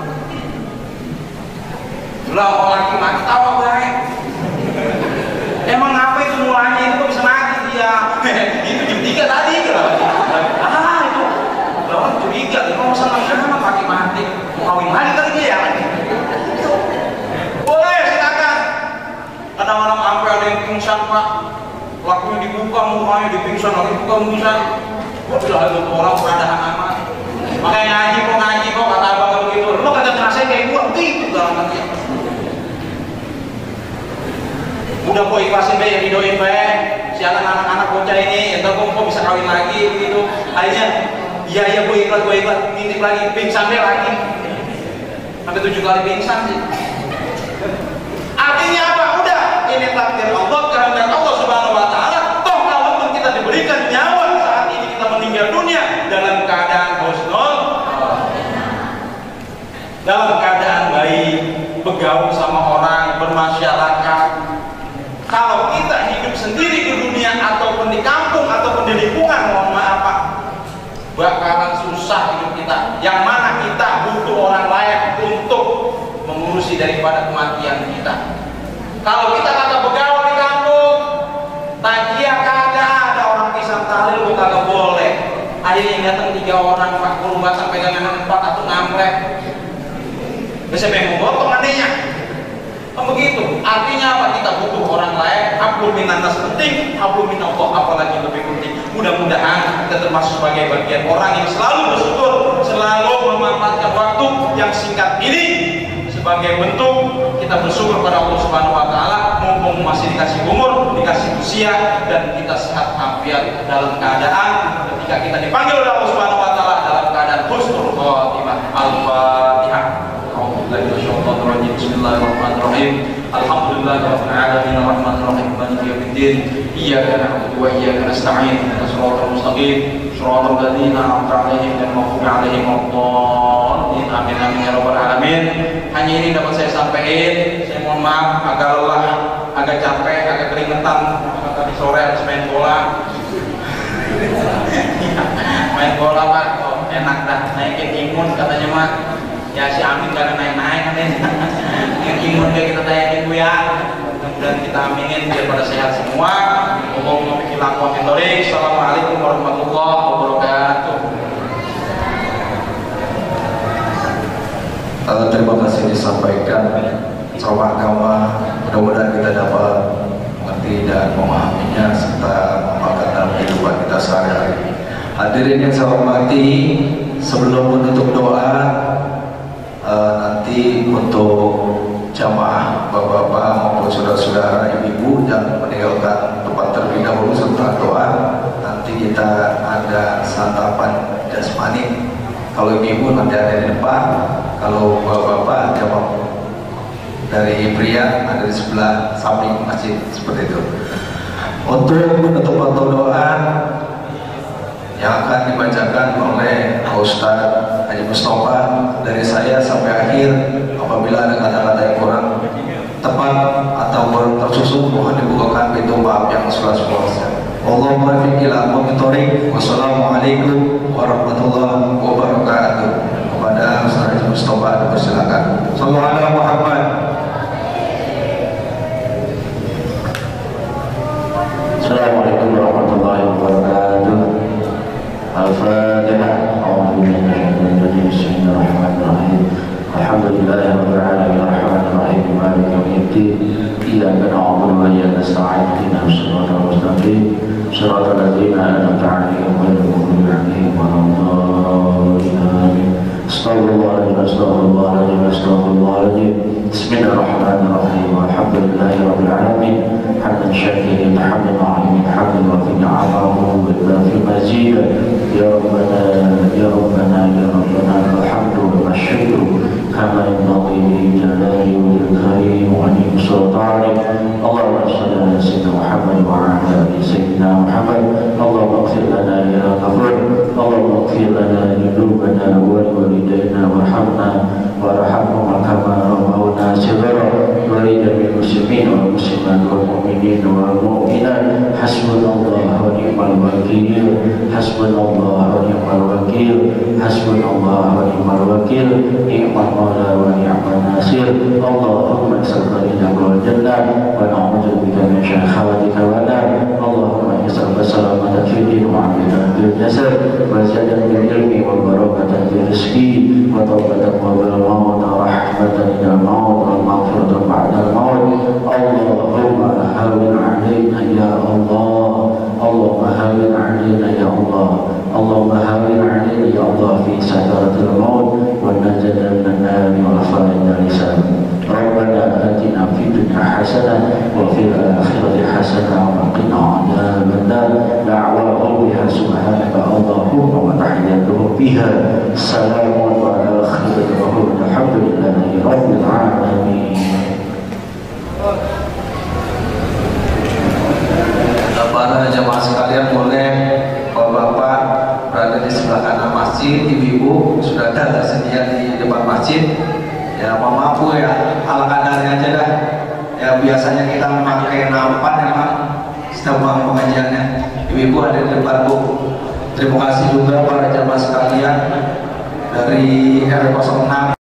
Lah orang laki mati tahu baik. Emang apa itu mulanya itu kok bisa mati dia? Itu jam tiga tadi kan? Ah itu, lawan curiga. Kalau senang senang mati mati, mau kawin lagi kali dia ya? Boleh silakan. Kadang-kadang sampai ada yang pingsan Pak, lakunya dibuka mukanya dipingsan, lagi buka pingsan. Wah sudah ada orang keadaan amat. Makanya ngaji kok ngaji kok kata abang kalau gitu. Lo kagak ngerasain kayak gua gitu dalam hati. Udah kok ikhlasin be, yang hidoin be, sialan anak-anak bocah ini, entar kok kok bisa kawin lagi gitu. Akhirnya, iya iya gue ikhlas, gue ikhlas, nitip lagi, pingsan be lagi. Sampai tujuh kali pingsan sih. Artinya apa? Udah, ini takdir Allah, kehendak Allah Subhanahu wa Ta'ala. Toh kalaupun kita diberikan nyawa saat ini kita meninggal dunia dalam keadaan husnul, dalam keadaan baik, bergaul sama orang, bermasyarakat. Kalau kita hidup sendiri di dunia ataupun di kampung ataupun di lingkungan, mohon maaf Pak, bakalan susah hidup kita. Yang mana kita butuh orang lain untuk mengurusi daripada kematian kita. Kalau kita kagak bergaul di kampung, takjiah kagak ada, orang pisang tahlil bukan kagak boleh. Akhirnya yang datang tiga orang Pak, kurumbasan pegangan empat atau ngamrek. Bisa pengen gotong adanya. Oh begitu, artinya apa? Kita butuh orang lain. Hablum minannas penting, hablum minallah apalagi lebih penting. Mudah-mudahan kita termasuk sebagai bagian orang yang selalu bersyukur, selalu memanfaatkan waktu yang singkat ini sebagai bentuk kita bersyukur pada Allah Subhanahu wa Ta'ala, mumpung masih dikasih umur, dikasih usia, dan kita sehat afiat dalam keadaan ketika kita dipanggil oleh Allah Subhanahu wa Ta'ala dalam keadaan husnul khotimah. Al-Fatihah. Bismillahirrahmanirrahim. Alhamdulillahirabbil alamin arrahmanirrahim maliki yaumiddin. Iyyaka na'budu wa iyyaka nasta'in. Ihdinas siratal mustaqim. Shiratal ladzina an'amta 'alaihim ghairil maghdubi 'alaihim waladdallin. Amin amin ya rabbal alamin. Hanya ini dapat saya sampaikan. Saya mohon maaf agak lelah, agak capek, agak keringetan. Tadi sore habis main bola. Main bola Pak, oh, enak dah, naikin imun katanya Mak. Ya si Amin gak naik-naik katanya. Yang imun dia kita tayangin Bu ya. Mudah-mudahan kita aminin biar pada sehat semua. Allahumma bikin lakwa mintorik. Assalamualaikum warahmatullahi wabarakatuh. Uh, terima kasih disampaikan sama agama. Mudah-mudahan kita dapat mengerti dan memahaminya serta memakan dalam kehidupan kita sehari-hari. Hadirin yang saya hormati, sebelum menutup doa, uh, nanti untuk jamaah bapak-bapak maupun saudara-saudara, ibu-ibu yang meninggalkan tempat terlebih dahulu setelah doa, nanti kita ada santapan jasmani. Kalau ibu-ibu nanti ada di depan, kalau bapak-bapak ada dari pria ada di sebelah samping masjid, seperti itu. Untuk menutup atau doa yang akan dibacakan oleh Ustaz Haji Mustafa dari saya sampai akhir, apabila ada kata-kata yang kurang tepat ataupun tersusun, mohon dibukakan pintu maaf yang seluas-luasnya. Allahumma fiqh ila muqtari. Wassalamualaikum warahmatullahi wabarakatuh. Kepada Ustaz Haji Mustafa dipersilakan. Sallallahu alaihi Muhammad. Assalamualaikum warahmatullahi wabarakatuh. Alhamdulillahi rabbil alamin arrahmanir rahim maliki yaumiddin iyyaka na'budu wa iyyaka nasta'in ihdinas siratal mustaqim siratal ladzina an'amta 'alaihim ghairil maghdubi 'alaihim waladdallin amin. Astaghfirullahaladzim, astaghfirullahaladzim, astaghfirullahaladzim. Bismillahirrahmanirrahim. Alhamdulillahi rabbil alamin hamdan syakirin hamdan 'alimin hamdan rafi'an 'amahu wa fil mazid. Ya Rabbana ya Rabbana ya Rabbana alhamdu wa syukru kama yanbaghi li jalali wajhil karim wa li sultanik. Allahumma shalli ala sayyidina Muhammad wa ala ali sayyidina Muhammad. Allahumma ighfir lana ya ghafur. Allahumma ighfir lana dhunubana wa walidayna warhamna warhamhum kama rabbawna shighara wa lidil muslimin wal muslimat wal mu'minin wal mu'minat. Hasbunallahu wa ni'mal wakeel. Hasbunallahu wa ni'mal wakeel. Hasbunallahu wa ni'mal wakeel. Ni'mal maula wa ni'mal nasir. Allahumma sallallahu wa jalla wa na'udzu bika min syarri khawatika wa nar. Allahumma inna salamata fid din wa afiyatan fil jasad wa ziyadatan fil ilmi wa barakatan fil rizqi wa tawbatan qabla al-maut wa rahmatan ila al-maut wa maghfiratan ba'da al-maut. Allahumma hawwin 'alaina ya Allah. Allahumma hawwin 'alaina ya Allah. Allahumma hawwin 'alaina ya Allah fi sakaratil maut wa najjina minan nar wa rafa'na lisan. Rabbana atina fid dunya hasanah wa fil akhirati hasanah wa qina adzaban nar. Da'wahum biha subhanaka Allahumma wa tahiyyatuhum biha salamun wa ala khairin wa alhamdulillahi rabbil alamin. Para jamaah sekalian, boleh bapak-bapak berada di sebelah kanan masjid, ibu-ibu sudah ada tersedia di depan masjid. Ya, mau mampu ya, ala kadarnya aja dah. Ya, biasanya kita memakai nampan memang setiap pengajiannya. Ibu-ibu ada di depan, Bu. Terima kasih juga para jamaah sekalian dari R nol enam.